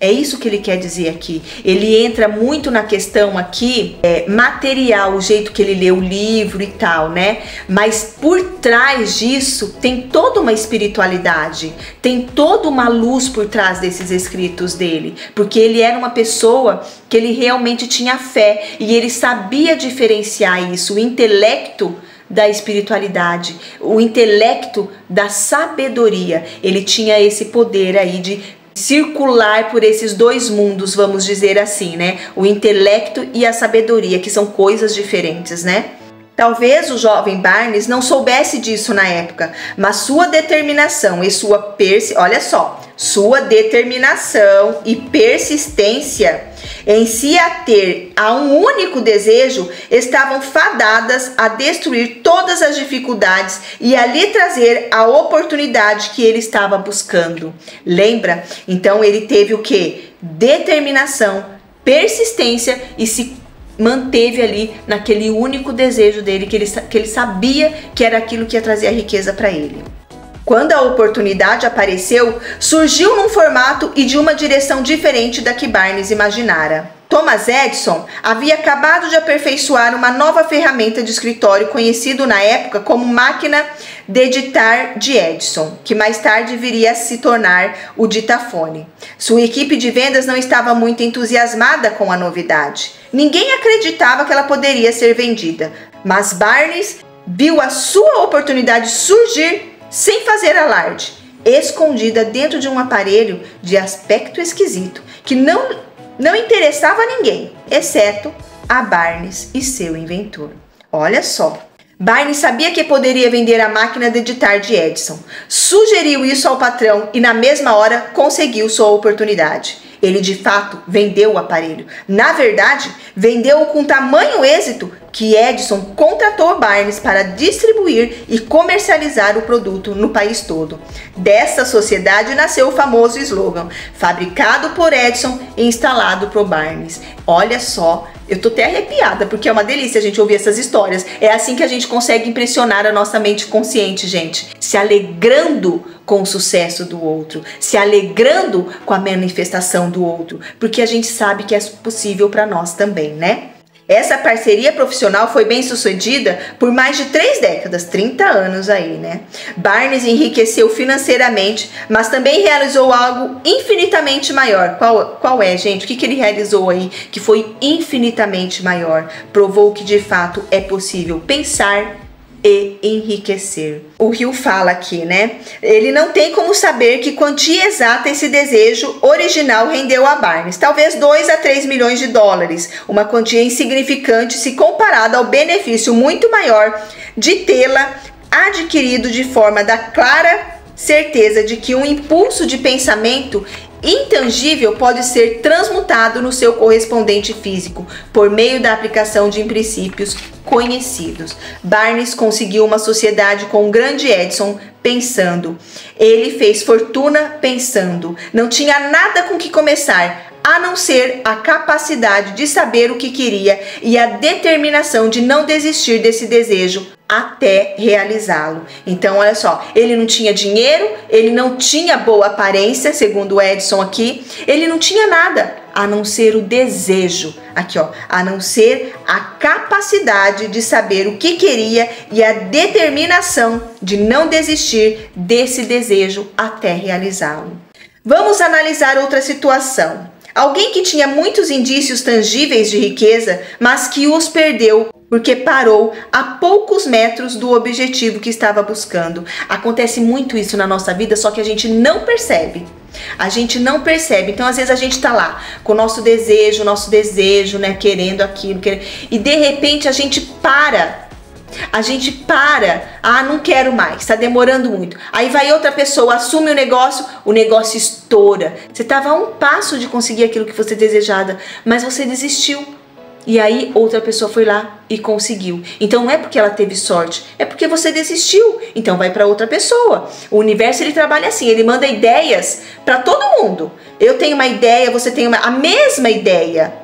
É isso que ele quer dizer aqui. Ele entra muito na questão aqui é, material, o jeito que ele lê o livro e tal, né? Mas por trás disso tem toda uma espiritualidade, tem toda uma luz por trás desses escritos dele, porque ele era uma pessoa que ele realmente tinha fé e ele sabia diferenciar isso, o intelecto da espiritualidade, o intelecto da sabedoria. Ele tinha esse poder aí de circular por esses dois mundos, vamos dizer assim, né? O intelecto e a sabedoria, que são coisas diferentes, né? Talvez o jovem Barnes não soubesse disso na época, mas sua determinação e sua persi... olha só, sua determinação e persistência em se ater a um único desejo estavam fadadas a destruir todas as dificuldades e a lhe trazer a oportunidade que ele estava buscando. Lembra? Então ele teve o quê? Determinação, persistência e se manteve ali naquele único desejo dele, que ele, que ele sabia que era aquilo que ia trazer a riqueza para ele. Quando a oportunidade apareceu, surgiu num formato e de uma direção diferente da que Barnes imaginara. Thomas Edison havia acabado de aperfeiçoar uma nova ferramenta de escritório conhecido na época como máquina de editar de Edison, que mais tarde viria a se tornar o ditafone. Sua equipe de vendas não estava muito entusiasmada com a novidade. Ninguém acreditava que ela poderia ser vendida, mas Barnes viu a sua oportunidade surgir sem fazer alarde, escondida dentro de um aparelho de aspecto esquisito, que não, não interessava a ninguém, exceto a Barnes e seu inventor. Olha só, Barnes sabia que poderia vender a máquina de editar de Edison, sugeriu isso ao patrão e na mesma hora conseguiu sua oportunidade. Ele de fato vendeu o aparelho. Na verdade, vendeu-o com tamanho êxito que Edison contratou Barnes para distribuir e comercializar o produto no país todo. Dessa sociedade nasceu o famoso slogan, fabricado por Edison e instalado por Barnes. Olha só, eu tô até arrepiada, porque é uma delícia a gente ouvir essas histórias. É assim que a gente consegue impressionar a nossa mente consciente, gente. Se alegrando com o sucesso do outro, se alegrando com a manifestação do outro, porque a gente sabe que é possível para nós também, né? Essa parceria profissional foi bem sucedida por mais de três décadas, trinta anos aí, né? Barnes enriqueceu financeiramente, mas também realizou algo infinitamente maior. Qual, qual é, gente? O que, que ele realizou aí que foi infinitamente maior? Provou que de fato é possível pensar e enriquecer. O Rio fala aqui, né? Ele não tem como saber que quantia exata esse desejo original rendeu a Barnes. Talvez dois a três milhões de dólares. Uma quantia insignificante se comparada ao benefício muito maior de tê-la adquirido de forma da clara certeza de que um impulso de pensamento intangível pode ser transmutado no seu correspondente físico por meio da aplicação de princípios conhecidos. Barnes conseguiu uma sociedade com o grande Edison pensando. Ele fez fortuna pensando. Não tinha nada com que começar, a não ser a capacidade de saber o que queria e a determinação de não desistir desse desejo até realizá-lo. Então, olha só, ele não tinha dinheiro, ele não tinha boa aparência, segundo o Edison aqui, ele não tinha nada, a não ser o desejo, aqui ó, a não ser a capacidade de saber o que queria e a determinação de não desistir desse desejo até realizá-lo. Vamos analisar outra situação. Alguém que tinha muitos indícios tangíveis de riqueza, mas que os perdeu porque parou a poucos metros do objetivo que estava buscando. Acontece muito isso na nossa vida, só que a gente não percebe. A gente não percebe. Então, às vezes, a gente tá lá com o nosso desejo, nosso desejo, né? Querendo aquilo, querendo, e de repente a gente para. A gente para, ah, não quero mais, tá demorando muito. Aí vai outra pessoa, assume o negócio, o negócio estoura. Você estava a um passo de conseguir aquilo que você desejava, mas você desistiu. E aí outra pessoa foi lá e conseguiu. Então não é porque ela teve sorte, é porque você desistiu. Então vai para outra pessoa. O universo, ele trabalha assim, ele manda ideias para todo mundo. Eu tenho uma ideia, você tem uma, a mesma ideia.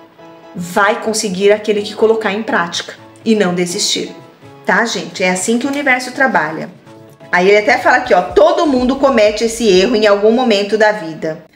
Vai conseguir aquele que colocar em prática e não desistir. Tá, gente? É assim que o universo trabalha. Aí ele até fala aqui, ó, todo mundo comete esse erro em algum momento da vida.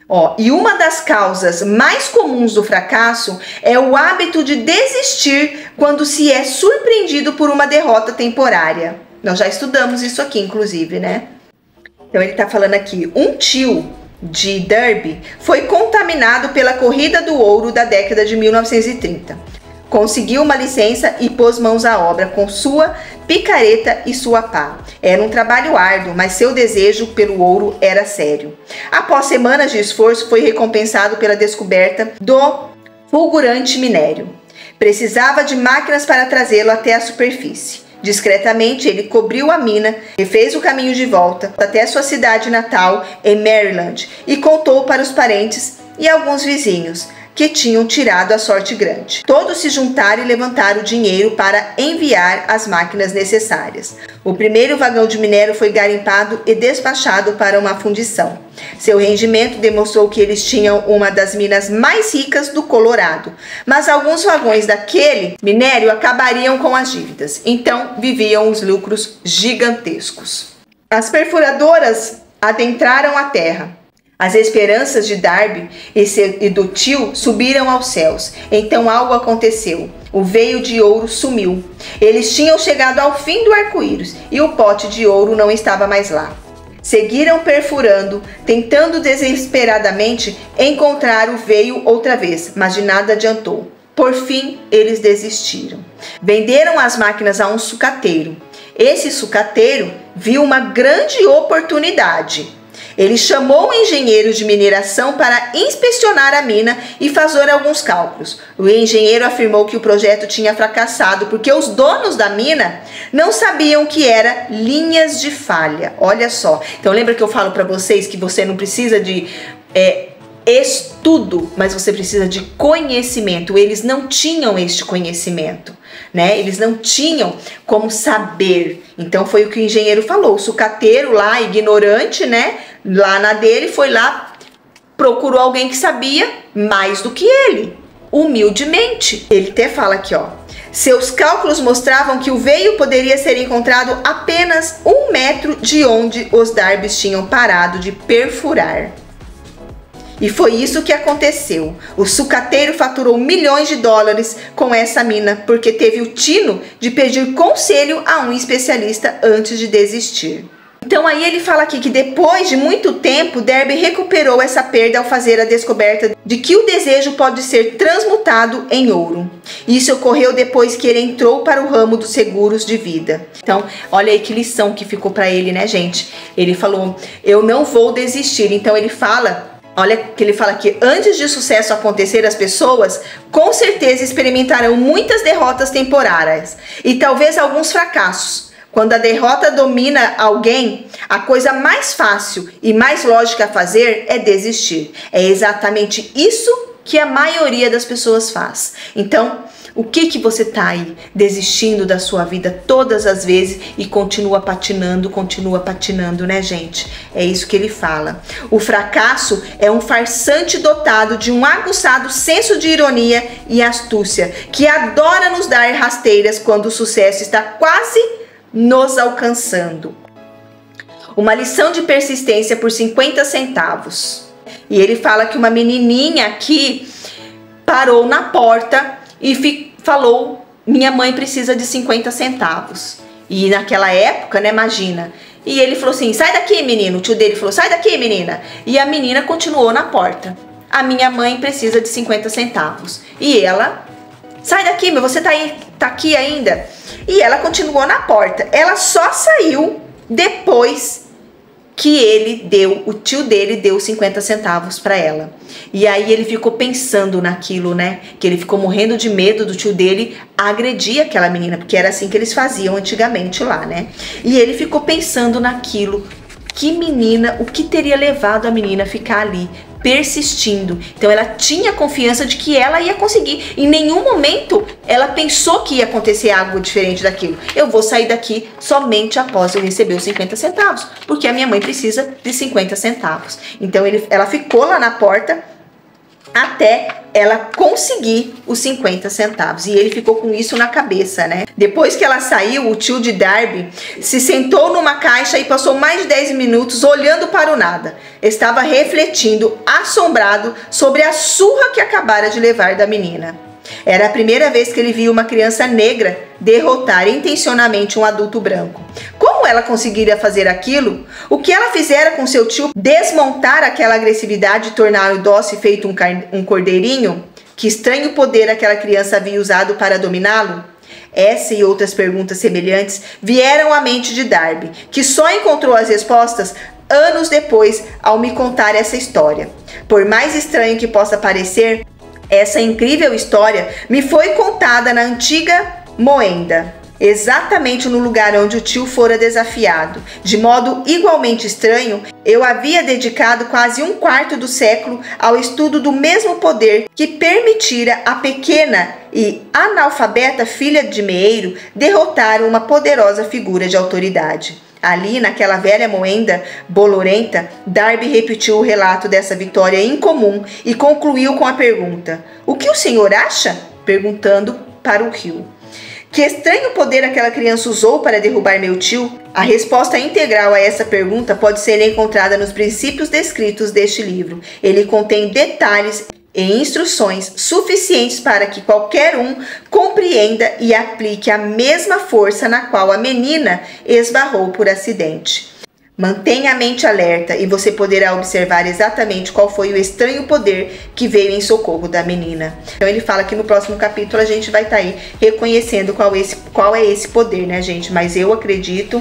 Ó, e uma das causas mais comuns do fracasso é o hábito de desistir quando se é surpreendido por uma derrota temporária. Nós já estudamos isso aqui, inclusive, né? Então ele tá falando aqui, um tio de Derby foi contaminado pela corrida do ouro da década de mil novecentos e trinta. Conseguiu uma licença e pôs mãos à obra com sua picareta e sua pá. Era um trabalho árduo, mas seu desejo pelo ouro era sério. Após semanas de esforço, foi recompensado pela descoberta do fulgurante minério. Precisava de máquinas para trazê-lo até a superfície. Discretamente, ele cobriu a mina e fez o caminho de volta até sua cidade natal, em Maryland, e contou para os parentes e alguns vizinhos que tinham tirado a sorte grande. Todos se juntaram e levantaram o dinheiro para enviar as máquinas necessárias. O primeiro vagão de minério foi garimpado e despachado para uma fundição. Seu rendimento demonstrou que eles tinham uma das minas mais ricas do Colorado, mas alguns vagões daquele minério acabariam com as dívidas. Então viviam os lucros gigantescos. As perfuradoras adentraram a terra. As esperanças de Darby e, seu, e do tio subiram aos céus. Então algo aconteceu. O veio de ouro sumiu. Eles tinham chegado ao fim do arco-íris e o pote de ouro não estava mais lá. Seguiram perfurando, tentando desesperadamente encontrar o veio outra vez, mas de nada adiantou. Por fim, eles desistiram. Venderam as máquinas a um sucateiro. Esse sucateiro viu uma grande oportunidade. Ele chamou engenheiros de mineração para inspecionar a mina e fazer alguns cálculos. O engenheiro afirmou que o projeto tinha fracassado porque os donos da mina não sabiam que era linhas de falha. Olha só. Então lembra que eu falo para vocês que você não precisa de é, estudo, mas você precisa de conhecimento. Eles não tinham este conhecimento, né? Eles não tinham como saber. Então foi o que o engenheiro falou. O sucateiro lá, ignorante, né? Lá na dele, foi lá, procurou alguém que sabia mais do que ele, humildemente. Ele até fala aqui, ó. Seus cálculos mostravam que o veio poderia ser encontrado apenas um metro de onde os Darbys tinham parado de perfurar. E foi isso que aconteceu. O sucateiro faturou milhões de dólares com essa mina, porque teve o tino de pedir conselho a um especialista antes de desistir. Então aí ele fala aqui que depois de muito tempo, Derby recuperou essa perda ao fazer a descoberta de que o desejo pode ser transmutado em ouro. Isso ocorreu depois que ele entrou para o ramo dos seguros de vida. Então, olha aí que lição que ficou para ele, né, gente? Ele falou, eu não vou desistir. Então ele fala, olha que ele fala que antes de sucesso acontecer, as pessoas com certeza experimentarão muitas derrotas temporárias e talvez alguns fracassos. Quando a derrota domina alguém, a coisa mais fácil e mais lógica a fazer é desistir. É exatamente isso que a maioria das pessoas faz. Então, o que que você tá aí desistindo da sua vida todas as vezes e continua patinando, continua patinando, né, gente? É isso que ele fala. O fracasso é um farsante dotado de um aguçado senso de ironia e astúcia, que adora nos dar rasteiras quando o sucesso está quase nos alcançando. Uma lição de persistência por cinquenta centavos. E ele fala que uma menininha aqui parou na porta e falou, minha mãe precisa de cinquenta centavos. E naquela época, né, imagina. E ele falou assim, sai daqui, menino. O tio dele falou, sai daqui, menina. E a menina continuou na porta. A minha mãe precisa de cinquenta centavos. E ela, sai daqui, meu, você tá, aí, tá aqui ainda? E ela continuou na porta. Ela só saiu depois que ele deu, o tio dele deu cinquenta centavos para ela. E aí ele ficou pensando naquilo, né? Que ele ficou morrendo de medo do tio dele agredir aquela menina, porque era assim que eles faziam antigamente lá, né? E ele ficou pensando naquilo. Que menina, o que teria levado a menina a ficar ali, persistindo? Então ela tinha confiança de que ela ia conseguir. Em nenhum momento ela pensou que ia acontecer algo diferente daquilo. Eu vou sair daqui somente após eu receber os cinquenta centavos, porque a minha mãe precisa de cinquenta centavos. Então ele, ela ficou lá na porta até ela conseguir os cinquenta centavos. E ele ficou com isso na cabeça, né? Depois que ela saiu, o tio de Darby se sentou numa caixa e passou mais de dez minutos olhando para o nada. Estava refletindo, assombrado, sobre a surra que acabara de levar da menina. Era a primeira vez que ele via uma criança negra derrotar intencionalmente um adulto branco. Como ela conseguiria fazer aquilo? O que ela fizera com seu tio desmontar aquela agressividade e torná-lo dócil feito um, um cordeirinho? Que estranho poder aquela criança havia usado para dominá-lo? Essa e outras perguntas semelhantes vieram à mente de Darby, que só encontrou as respostas anos depois ao me contar essa história. Por mais estranho que possa parecer, essa incrível história me foi contada na antiga Moenda, exatamente no lugar onde o tio fora desafiado. De modo igualmente estranho, eu havia dedicado quase um quarto do século ao estudo do mesmo poder que permitira a pequena e analfabeta filha de meeiro derrotar uma poderosa figura de autoridade. Ali, naquela velha moenda bolorenta, Darby repetiu o relato dessa vitória incomum e concluiu com a pergunta: "O que o senhor acha?" perguntando para o rio. Que estranho poder aquela criança usou para derrubar meu tio? A resposta integral a essa pergunta pode ser encontrada nos princípios descritos deste livro. Ele contém detalhes e instruções suficientes para que qualquer um compreenda e aplique a mesma força na qual a menina esbarrou por acidente. Mantenha a mente alerta e você poderá observar exatamente qual foi o estranho poder que veio em socorro da menina. Então ele fala que no próximo capítulo a gente vai estar aí reconhecendo qual, esse, qual é esse poder, né, gente? Mas eu acredito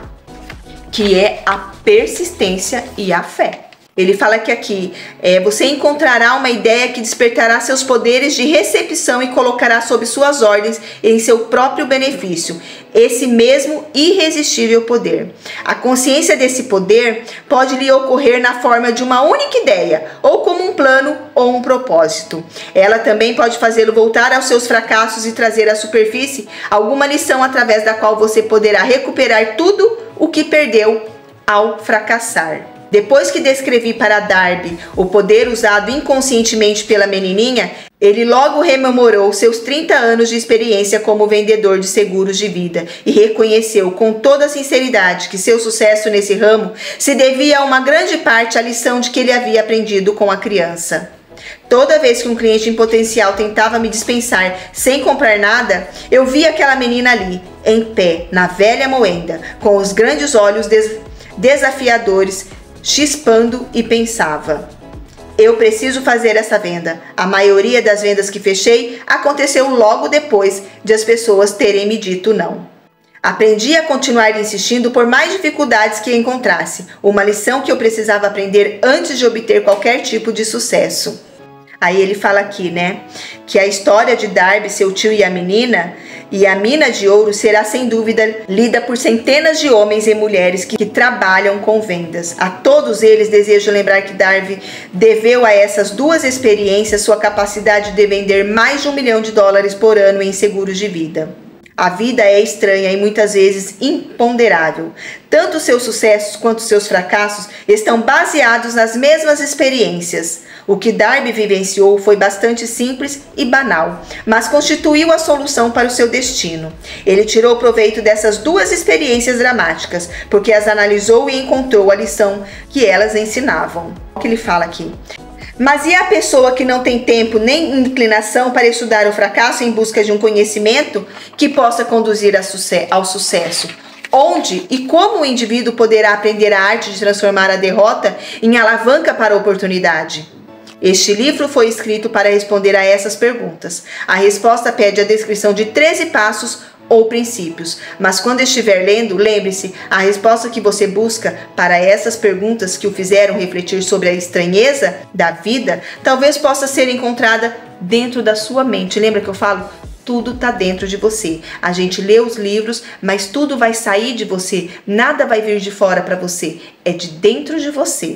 que é a persistência e a fé. Ele fala que aqui é, você encontrará uma ideia que despertará seus poderes de recepção e colocará sob suas ordens em seu próprio benefício esse mesmo irresistível poder. A consciência desse poder pode lhe ocorrer na forma de uma única ideia, ou como um plano ou um propósito. Ela também pode fazê-lo voltar aos seus fracassos e trazer à superfície alguma lição através da qual você poderá recuperar tudo o que perdeu ao fracassar. Depois que descrevi para Darby o poder usado inconscientemente pela menininha, ele logo rememorou seus trinta anos de experiência como vendedor de seguros de vida e reconheceu com toda sinceridade que seu sucesso nesse ramo se devia a uma grande parte à lição de que ele havia aprendido com a criança. Toda vez que um cliente em potencial tentava me dispensar sem comprar nada, eu via aquela menina ali, em pé, na velha moenda, com os grandes olhos des- desafiadores, chispando, e pensava: eu preciso fazer essa venda. A maioria das vendas que fechei aconteceu logo depois de as pessoas terem me dito não. Aprendi a continuar insistindo por mais dificuldades que encontrasse, uma lição que eu precisava aprender antes de obter qualquer tipo de sucesso. Aí ele fala aqui, né, que a história de Darby, seu tio e a menina, e a mina de ouro será sem dúvida lida por centenas de homens e mulheres que, que trabalham com vendas. A todos eles desejo lembrar que Darby deveu a essas duas experiências sua capacidade de vender mais de um milhão de dólares por ano em seguros de vida. A vida é estranha e muitas vezes imponderável. Tanto seus sucessos quanto seus fracassos estão baseados nas mesmas experiências. O que Darby vivenciou foi bastante simples e banal, mas constituiu a solução para o seu destino. Ele tirou proveito dessas duas experiências dramáticas, porque as analisou e encontrou a lição que elas ensinavam. O que ele fala aqui? Mas e a pessoa que não tem tempo nem inclinação para estudar o fracasso em busca de um conhecimento que possa conduzir ao sucesso? Onde e como o indivíduo poderá aprender a arte de transformar a derrota em alavanca para a oportunidade? Este livro foi escrito para responder a essas perguntas. A resposta pede a descrição de treze passos ou princípios, mas quando estiver lendo, lembre-se, a resposta que você busca para essas perguntas que o fizeram refletir sobre a estranheza da vida, talvez possa ser encontrada dentro da sua mente. Lembra que eu falo? Tudo está dentro de você. A gente lê os livros, mas tudo vai sair de você, nada vai vir de fora para você, é de dentro de você.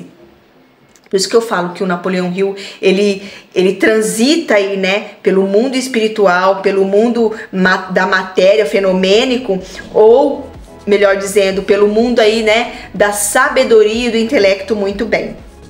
Por isso que eu falo que o Napoleão Hill, ele, ele transita aí, né, pelo mundo espiritual, pelo mundo ma da matéria, fenomênico, ou, melhor dizendo, pelo mundo aí, né, da sabedoria e do intelecto muito bem.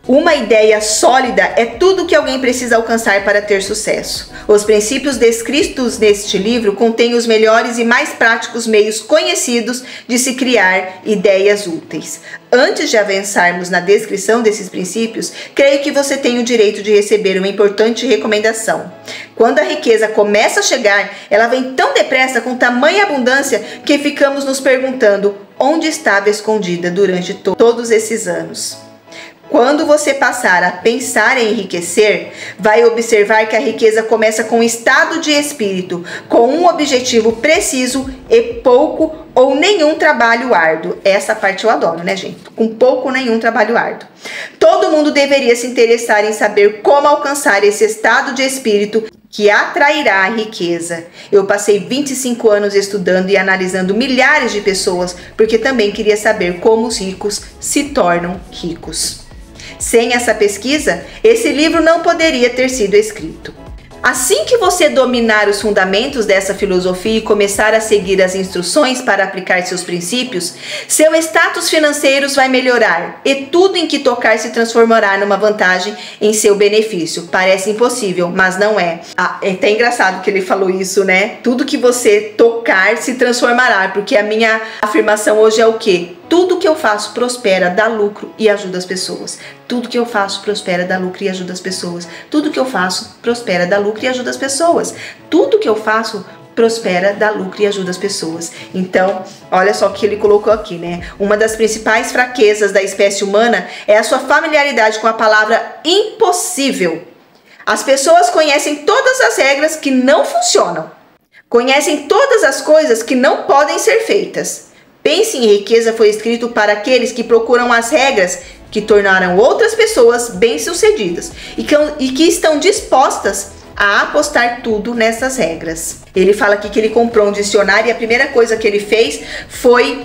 Uma ideia sólida é tudo que alguém precisa alcançar para ter sucesso. Os princípios descritos neste livro contêm os melhores e mais práticos meios conhecidos de se criar ideias úteis. Antes de avançarmos na descrição desses princípios, creio que você tem o direito de receber uma importante recomendação. Quando a riqueza começa a chegar, ela vem tão depressa, com tamanha abundância, que ficamos nos perguntando onde estava escondida durante to- todos esses anos. Quando você passar a pensar em enriquecer, vai observar que a riqueza começa com um estado de espírito, com um objetivo preciso e pouco ou nenhum trabalho árduo. Essa parte eu adoro, né, gente? Com pouco ou nenhum trabalho árduo. Todo mundo deveria se interessar em saber como alcançar esse estado de espírito que atrairá a riqueza. Eu passei vinte e cinco anos estudando e analisando milhares de pessoas, porque também queria saber como os ricos se tornam ricos. Sem essa pesquisa, esse livro não poderia ter sido escrito. Assim que você dominar os fundamentos dessa filosofia e começar a seguir as instruções para aplicar seus princípios, seu status financeiro vai melhorar e tudo em que tocar se transformará numa vantagem em seu benefício. Parece impossível, mas não é. Ah, é até engraçado que ele falou isso, né? Tudo que você tocar se transformará, porque a minha afirmação hoje é o quê? Tudo que eu faço prospera, dá lucro e ajuda as pessoas. Tudo que eu faço prospera, dá lucro e ajuda as pessoas. Tudo que eu faço prospera, dá lucro e ajuda as pessoas. Tudo que eu faço prospera, dá lucro e ajuda as pessoas. Então, olha só o que ele colocou aqui, né? Uma das principais fraquezas da espécie humana é a sua familiaridade com a palavra impossível. As pessoas conhecem todas as regras que não funcionam. Conhecem todas as coisas que não podem ser feitas. Pense em Riqueza foi escrito para aqueles que procuram as regras que tornaram outras pessoas bem-sucedidas e que, e que estão dispostas a apostar tudo nessas regras. Ele fala aqui que ele comprou um dicionário e a primeira coisa que ele fez foi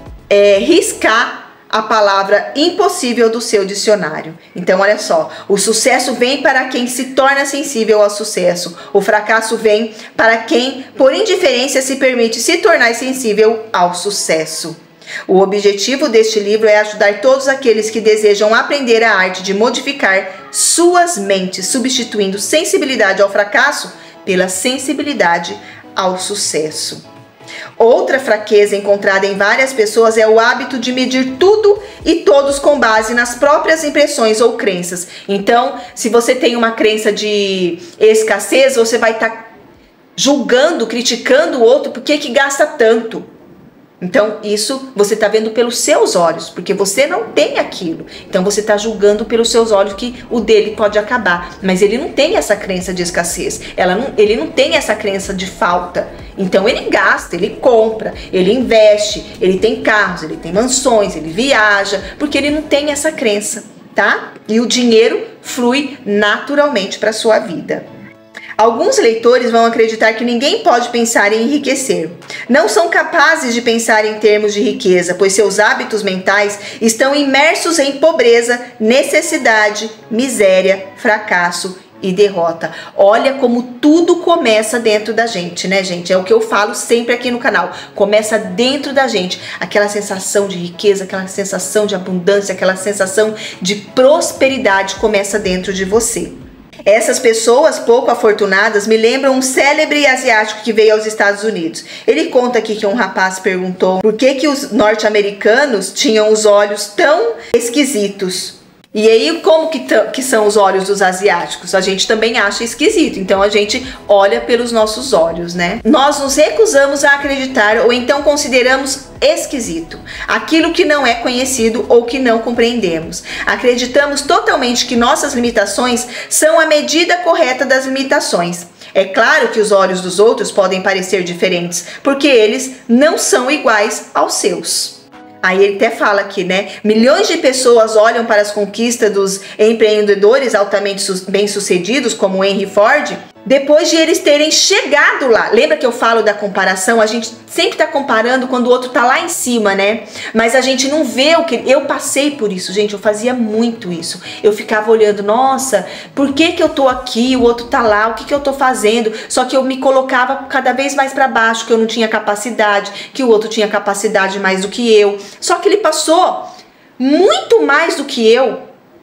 é, riscar a palavra impossível do seu dicionário. Então, olha só, o sucesso vem para quem se torna sensível ao sucesso. O fracasso vem para quem, por indiferença, se permite se tornar sensível ao sucesso. O objetivo deste livro é ajudar todos aqueles que desejam aprender a arte de modificar suas mentes, substituindo sensibilidade ao fracasso pela sensibilidade ao sucesso. Outra fraqueza encontrada em várias pessoas é o hábito de medir tudo e todos com base nas próprias impressões ou crenças. Então, se você tem uma crença de escassez, você vai estar julgando, criticando o outro porque que gasta tanto. Então, isso você está vendo pelos seus olhos, porque você não tem aquilo. Então, você está julgando pelos seus olhos que o dele pode acabar. Mas ele não tem essa crença de escassez, ela não, ele não tem essa crença de falta. Então, ele gasta, ele compra, ele investe, ele tem carros, ele tem mansões, ele viaja, porque ele não tem essa crença, tá? E o dinheiro flui naturalmente para a sua vida. Alguns leitores vão acreditar que ninguém pode pensar em enriquecer. Não são capazes de pensar em termos de riqueza, pois seus hábitos mentais estão imersos em pobreza, necessidade, miséria, fracasso e derrota. Olha como tudo começa dentro da gente, né, gente? É o que eu falo sempre aqui no canal. Começa dentro da gente. Aquela sensação de riqueza, aquela sensação de abundância, aquela sensação de prosperidade começa dentro de você. Essas pessoas pouco afortunadas me lembram um célebre asiático que veio aos Estados Unidos. Ele conta aqui que um rapaz perguntou por que que os norte-americanos tinham os olhos tão esquisitos. E aí, como que, que são os olhos dos asiáticos? A gente também acha esquisito, então a gente olha pelos nossos olhos, né? Nós nos recusamos a acreditar ou então consideramos esquisito aquilo que não é conhecido ou que não compreendemos. Acreditamos totalmente que nossas limitações são a medida correta das limitações. É claro que os olhos dos outros podem parecer diferentes, porque eles não são iguais aos seus. Aí ele até fala aqui, né? Milhões de pessoas olham para as conquistas dos empreendedores altamente bem-sucedidos, como Henry Ford, depois de eles terem chegado lá. Lembra que eu falo da comparação? A gente sempre está comparando quando o outro está lá em cima, né? Mas a gente não vê o que... Eu passei por isso, gente. Eu fazia muito isso. Eu ficava olhando, nossa, por que que eu tô aqui? O outro tá lá, o que que eu tô fazendo? Só que eu me colocava cada vez mais para baixo, que eu não tinha capacidade, que o outro tinha capacidade mais do que eu. Só que ele passou muito mais do que eu.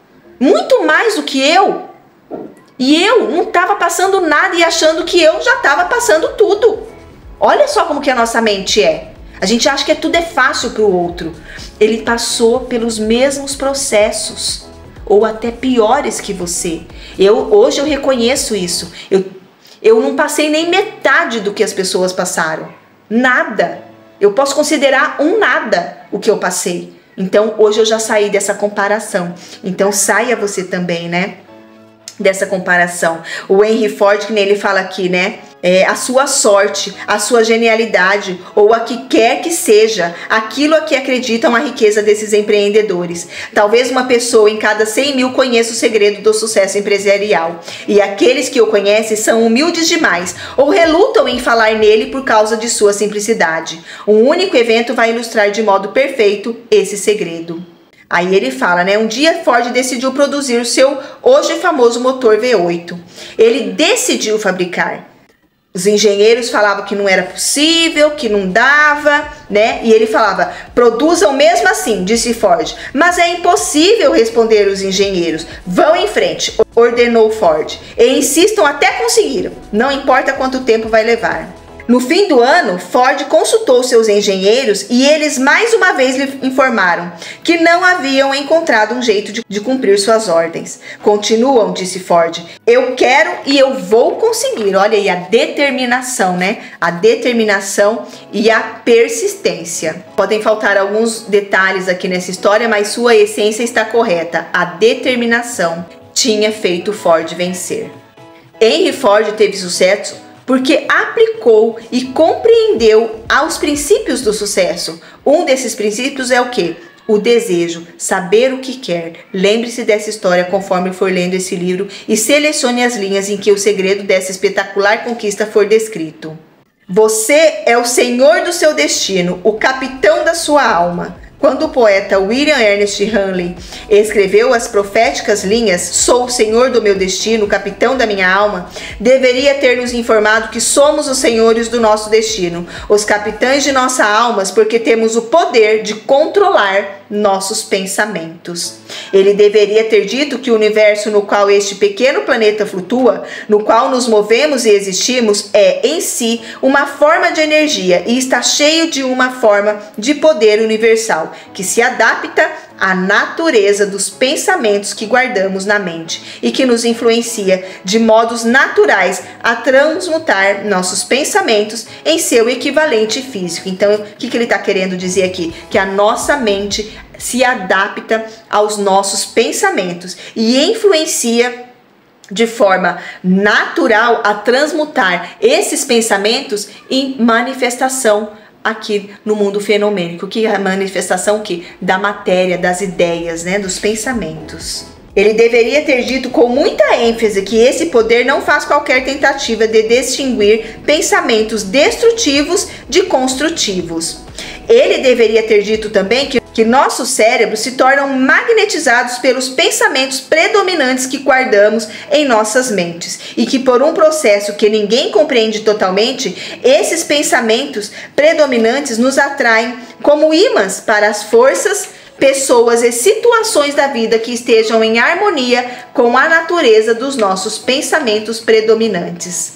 muito mais do que eu. E eu não estava passando nada e achando que eu já estava passando tudo. Olha só como que a nossa mente é. A gente acha que tudo é fácil para o outro. Ele passou pelos mesmos processos, ou até piores que você. Eu, hoje eu reconheço isso. Eu, eu não passei nem metade do que as pessoas passaram. Nada. Eu posso considerar um nada o que eu passei. Então hoje eu já saí dessa comparação. Então saia você também, né? Dessa comparação. O Henry Ford, que nem ele fala aqui, né? É, a sua sorte, a sua genialidade, ou a que quer que seja, aquilo a que acreditam a riqueza desses empreendedores. Talvez uma pessoa em cada cem mil conheça o segredo do sucesso empresarial. E aqueles que o conhecem são humildes demais, ou relutam em falar nele por causa de sua simplicidade. Um único evento vai ilustrar de modo perfeito esse segredo. Aí ele fala, né? Um dia Ford decidiu produzir o seu hoje famoso motor V oito. Ele decidiu fabricar. Os engenheiros falavam que não era possível, que não dava, né? E ele falava, produzam mesmo assim, disse Ford. Mas é impossível, responderam os engenheiros. Vão em frente, ordenou Ford. E insistam até conseguiram. Não importa quanto tempo vai levar. No fim do ano, Ford consultou seus engenheiros e eles mais uma vez lhe informaram que não haviam encontrado um jeito de, de cumprir suas ordens. Continuam, disse Ford, eu quero e eu vou conseguir. Olha aí a determinação, né? A determinação e a persistência. Podem faltar alguns detalhes aqui nessa história, mas sua essência está correta. A determinação tinha feito Ford vencer. Henry Ford teve sucesso porque aplicou e compreendeu aos princípios do sucesso. Um desses princípios é o quê? O desejo, saber o que quer. Lembre-se dessa história conforme for lendo esse livro e selecione as linhas em que o segredo dessa espetacular conquista for descrito. Você é o senhor do seu destino, o capitão da sua alma. Quando o poeta William Ernest Henley escreveu as proféticas linhas "Sou o senhor do meu destino, o capitão da minha alma", deveria ter nos informado que somos os senhores do nosso destino, os capitães de nossas almas, porque temos o poder de controlar nossos pensamentos. Ele deveria ter dito que o universo no qual este pequeno planeta flutua, no qual nos movemos e existimos, é em si uma forma de energia e está cheio de uma forma de poder universal, que se adapta à natureza dos pensamentos que guardamos na mente e que nos influencia de modos naturais a transmutar nossos pensamentos em seu equivalente físico. Então, o que, que ele está querendo dizer aqui? Que a nossa mente se adapta aos nossos pensamentos e influencia de forma natural a transmutar esses pensamentos em manifestação aqui no mundo fenomênico, que é a manifestação que da matéria, das ideias, né, dos pensamentos. Ele deveria ter dito com muita ênfase que esse poder não faz qualquer tentativa de distinguir pensamentos destrutivos de construtivos. Ele deveria ter dito também que, que nossos cérebros se tornam magnetizados pelos pensamentos predominantes que guardamos em nossas mentes e que por um processo que ninguém compreende totalmente, esses pensamentos predominantes nos atraem como ímãs para as forças, pessoas e situações da vida que estejam em harmonia com a natureza dos nossos pensamentos predominantes.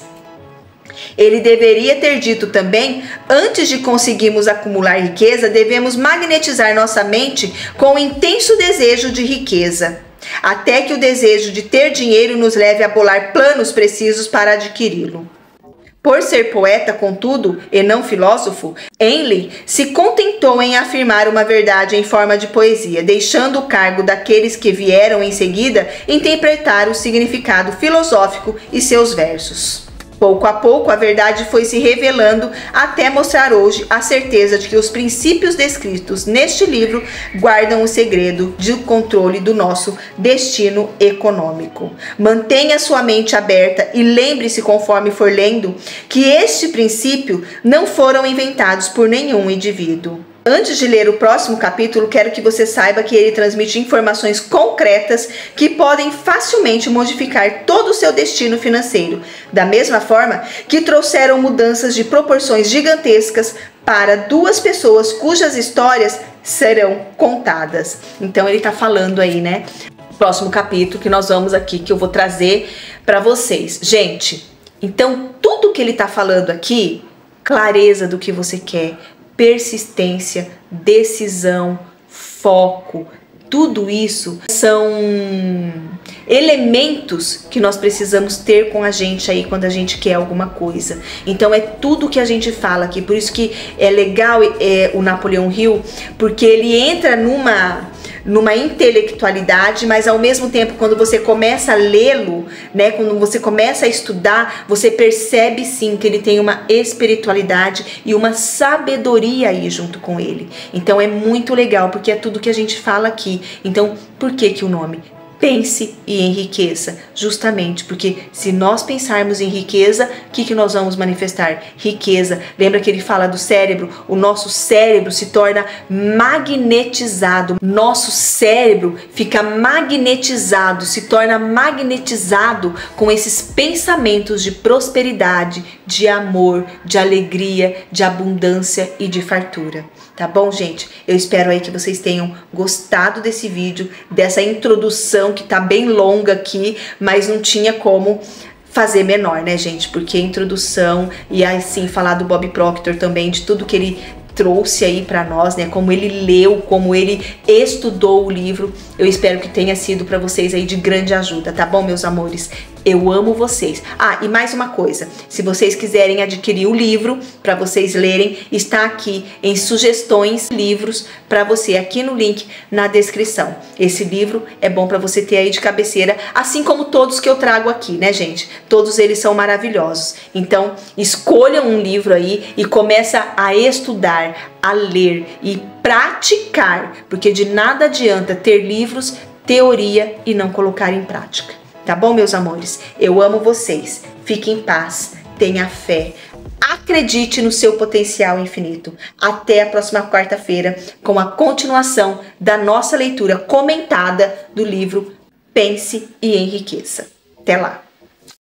Ele deveria ter dito também, antes de conseguirmos acumular riqueza, devemos magnetizar nossa mente com um intenso desejo de riqueza, até que o desejo de ter dinheiro nos leve a bolar planos precisos para adquiri-lo. Por ser poeta, contudo, e não filósofo, Henley se contentou em afirmar uma verdade em forma de poesia, deixando o cargo daqueles que vieram em seguida interpretar o significado filosófico e seus versos. Pouco a pouco, a verdade foi se revelando até mostrar hoje a certeza de que os princípios descritos neste livro guardam o segredo do controle do nosso destino econômico. Mantenha sua mente aberta e lembre-se, conforme for lendo, que este princípio não foram inventados por nenhum indivíduo. Antes de ler o próximo capítulo, quero que você saiba que ele transmite informações concretas que podem facilmente modificar todo o seu destino financeiro, da mesma forma que trouxeram mudanças de proporções gigantescas para duas pessoas cujas histórias serão contadas. Então ele está falando aí, né, próximo capítulo que nós vamos aqui, que eu vou trazer para vocês. Gente, então tudo que ele tá falando aqui, clareza do que você quer, persistência, decisão, foco, tudo isso são elementos que nós precisamos ter com a gente aí quando a gente quer alguma coisa. Então é tudo que a gente fala aqui, por isso que é legal é, o Napoleão Hill, porque ele entra numa numa intelectualidade, mas ao mesmo tempo, quando você começa a lê-lo, né, quando você começa a estudar, você percebe sim que ele tem uma espiritualidade e uma sabedoria aí junto com ele. Então é muito legal, porque é tudo que a gente fala aqui. Então, por que que o nome? Pense e enriqueça, justamente porque se nós pensarmos em riqueza, o que, que nós vamos manifestar? Riqueza. Lembra que ele fala do cérebro? O nosso cérebro se torna magnetizado, nosso cérebro fica magnetizado, se torna magnetizado com esses pensamentos de prosperidade, de amor, de alegria, de abundância e de fartura. Tá bom, gente? Eu espero aí que vocês tenham gostado desse vídeo, dessa introdução que tá bem longa aqui, mas não tinha como fazer menor, né, gente? Porque a introdução e assim falar do Bob Proctor também, de tudo que ele trouxe aí para nós, né, como ele leu, como ele estudou o livro, eu espero que tenha sido para vocês aí de grande ajuda, tá bom, meus amores? Eu amo vocês. Ah, e mais uma coisa, se vocês quiserem adquirir o livro para vocês lerem, está aqui em sugestões, livros para você, aqui no link na descrição. Esse livro é bom para você ter aí de cabeceira, assim como todos que eu trago aqui, né, gente? Todos eles são maravilhosos. Então, escolham um livro aí e começa a estudar, a ler e praticar, porque de nada adianta ter livros, teoria e não colocar em prática. Tá bom, meus amores? Eu amo vocês. Fique em paz, tenha fé, acredite no seu potencial infinito. Até a próxima quarta-feira com a continuação da nossa leitura comentada do livro Pense e Enriqueça. Até lá!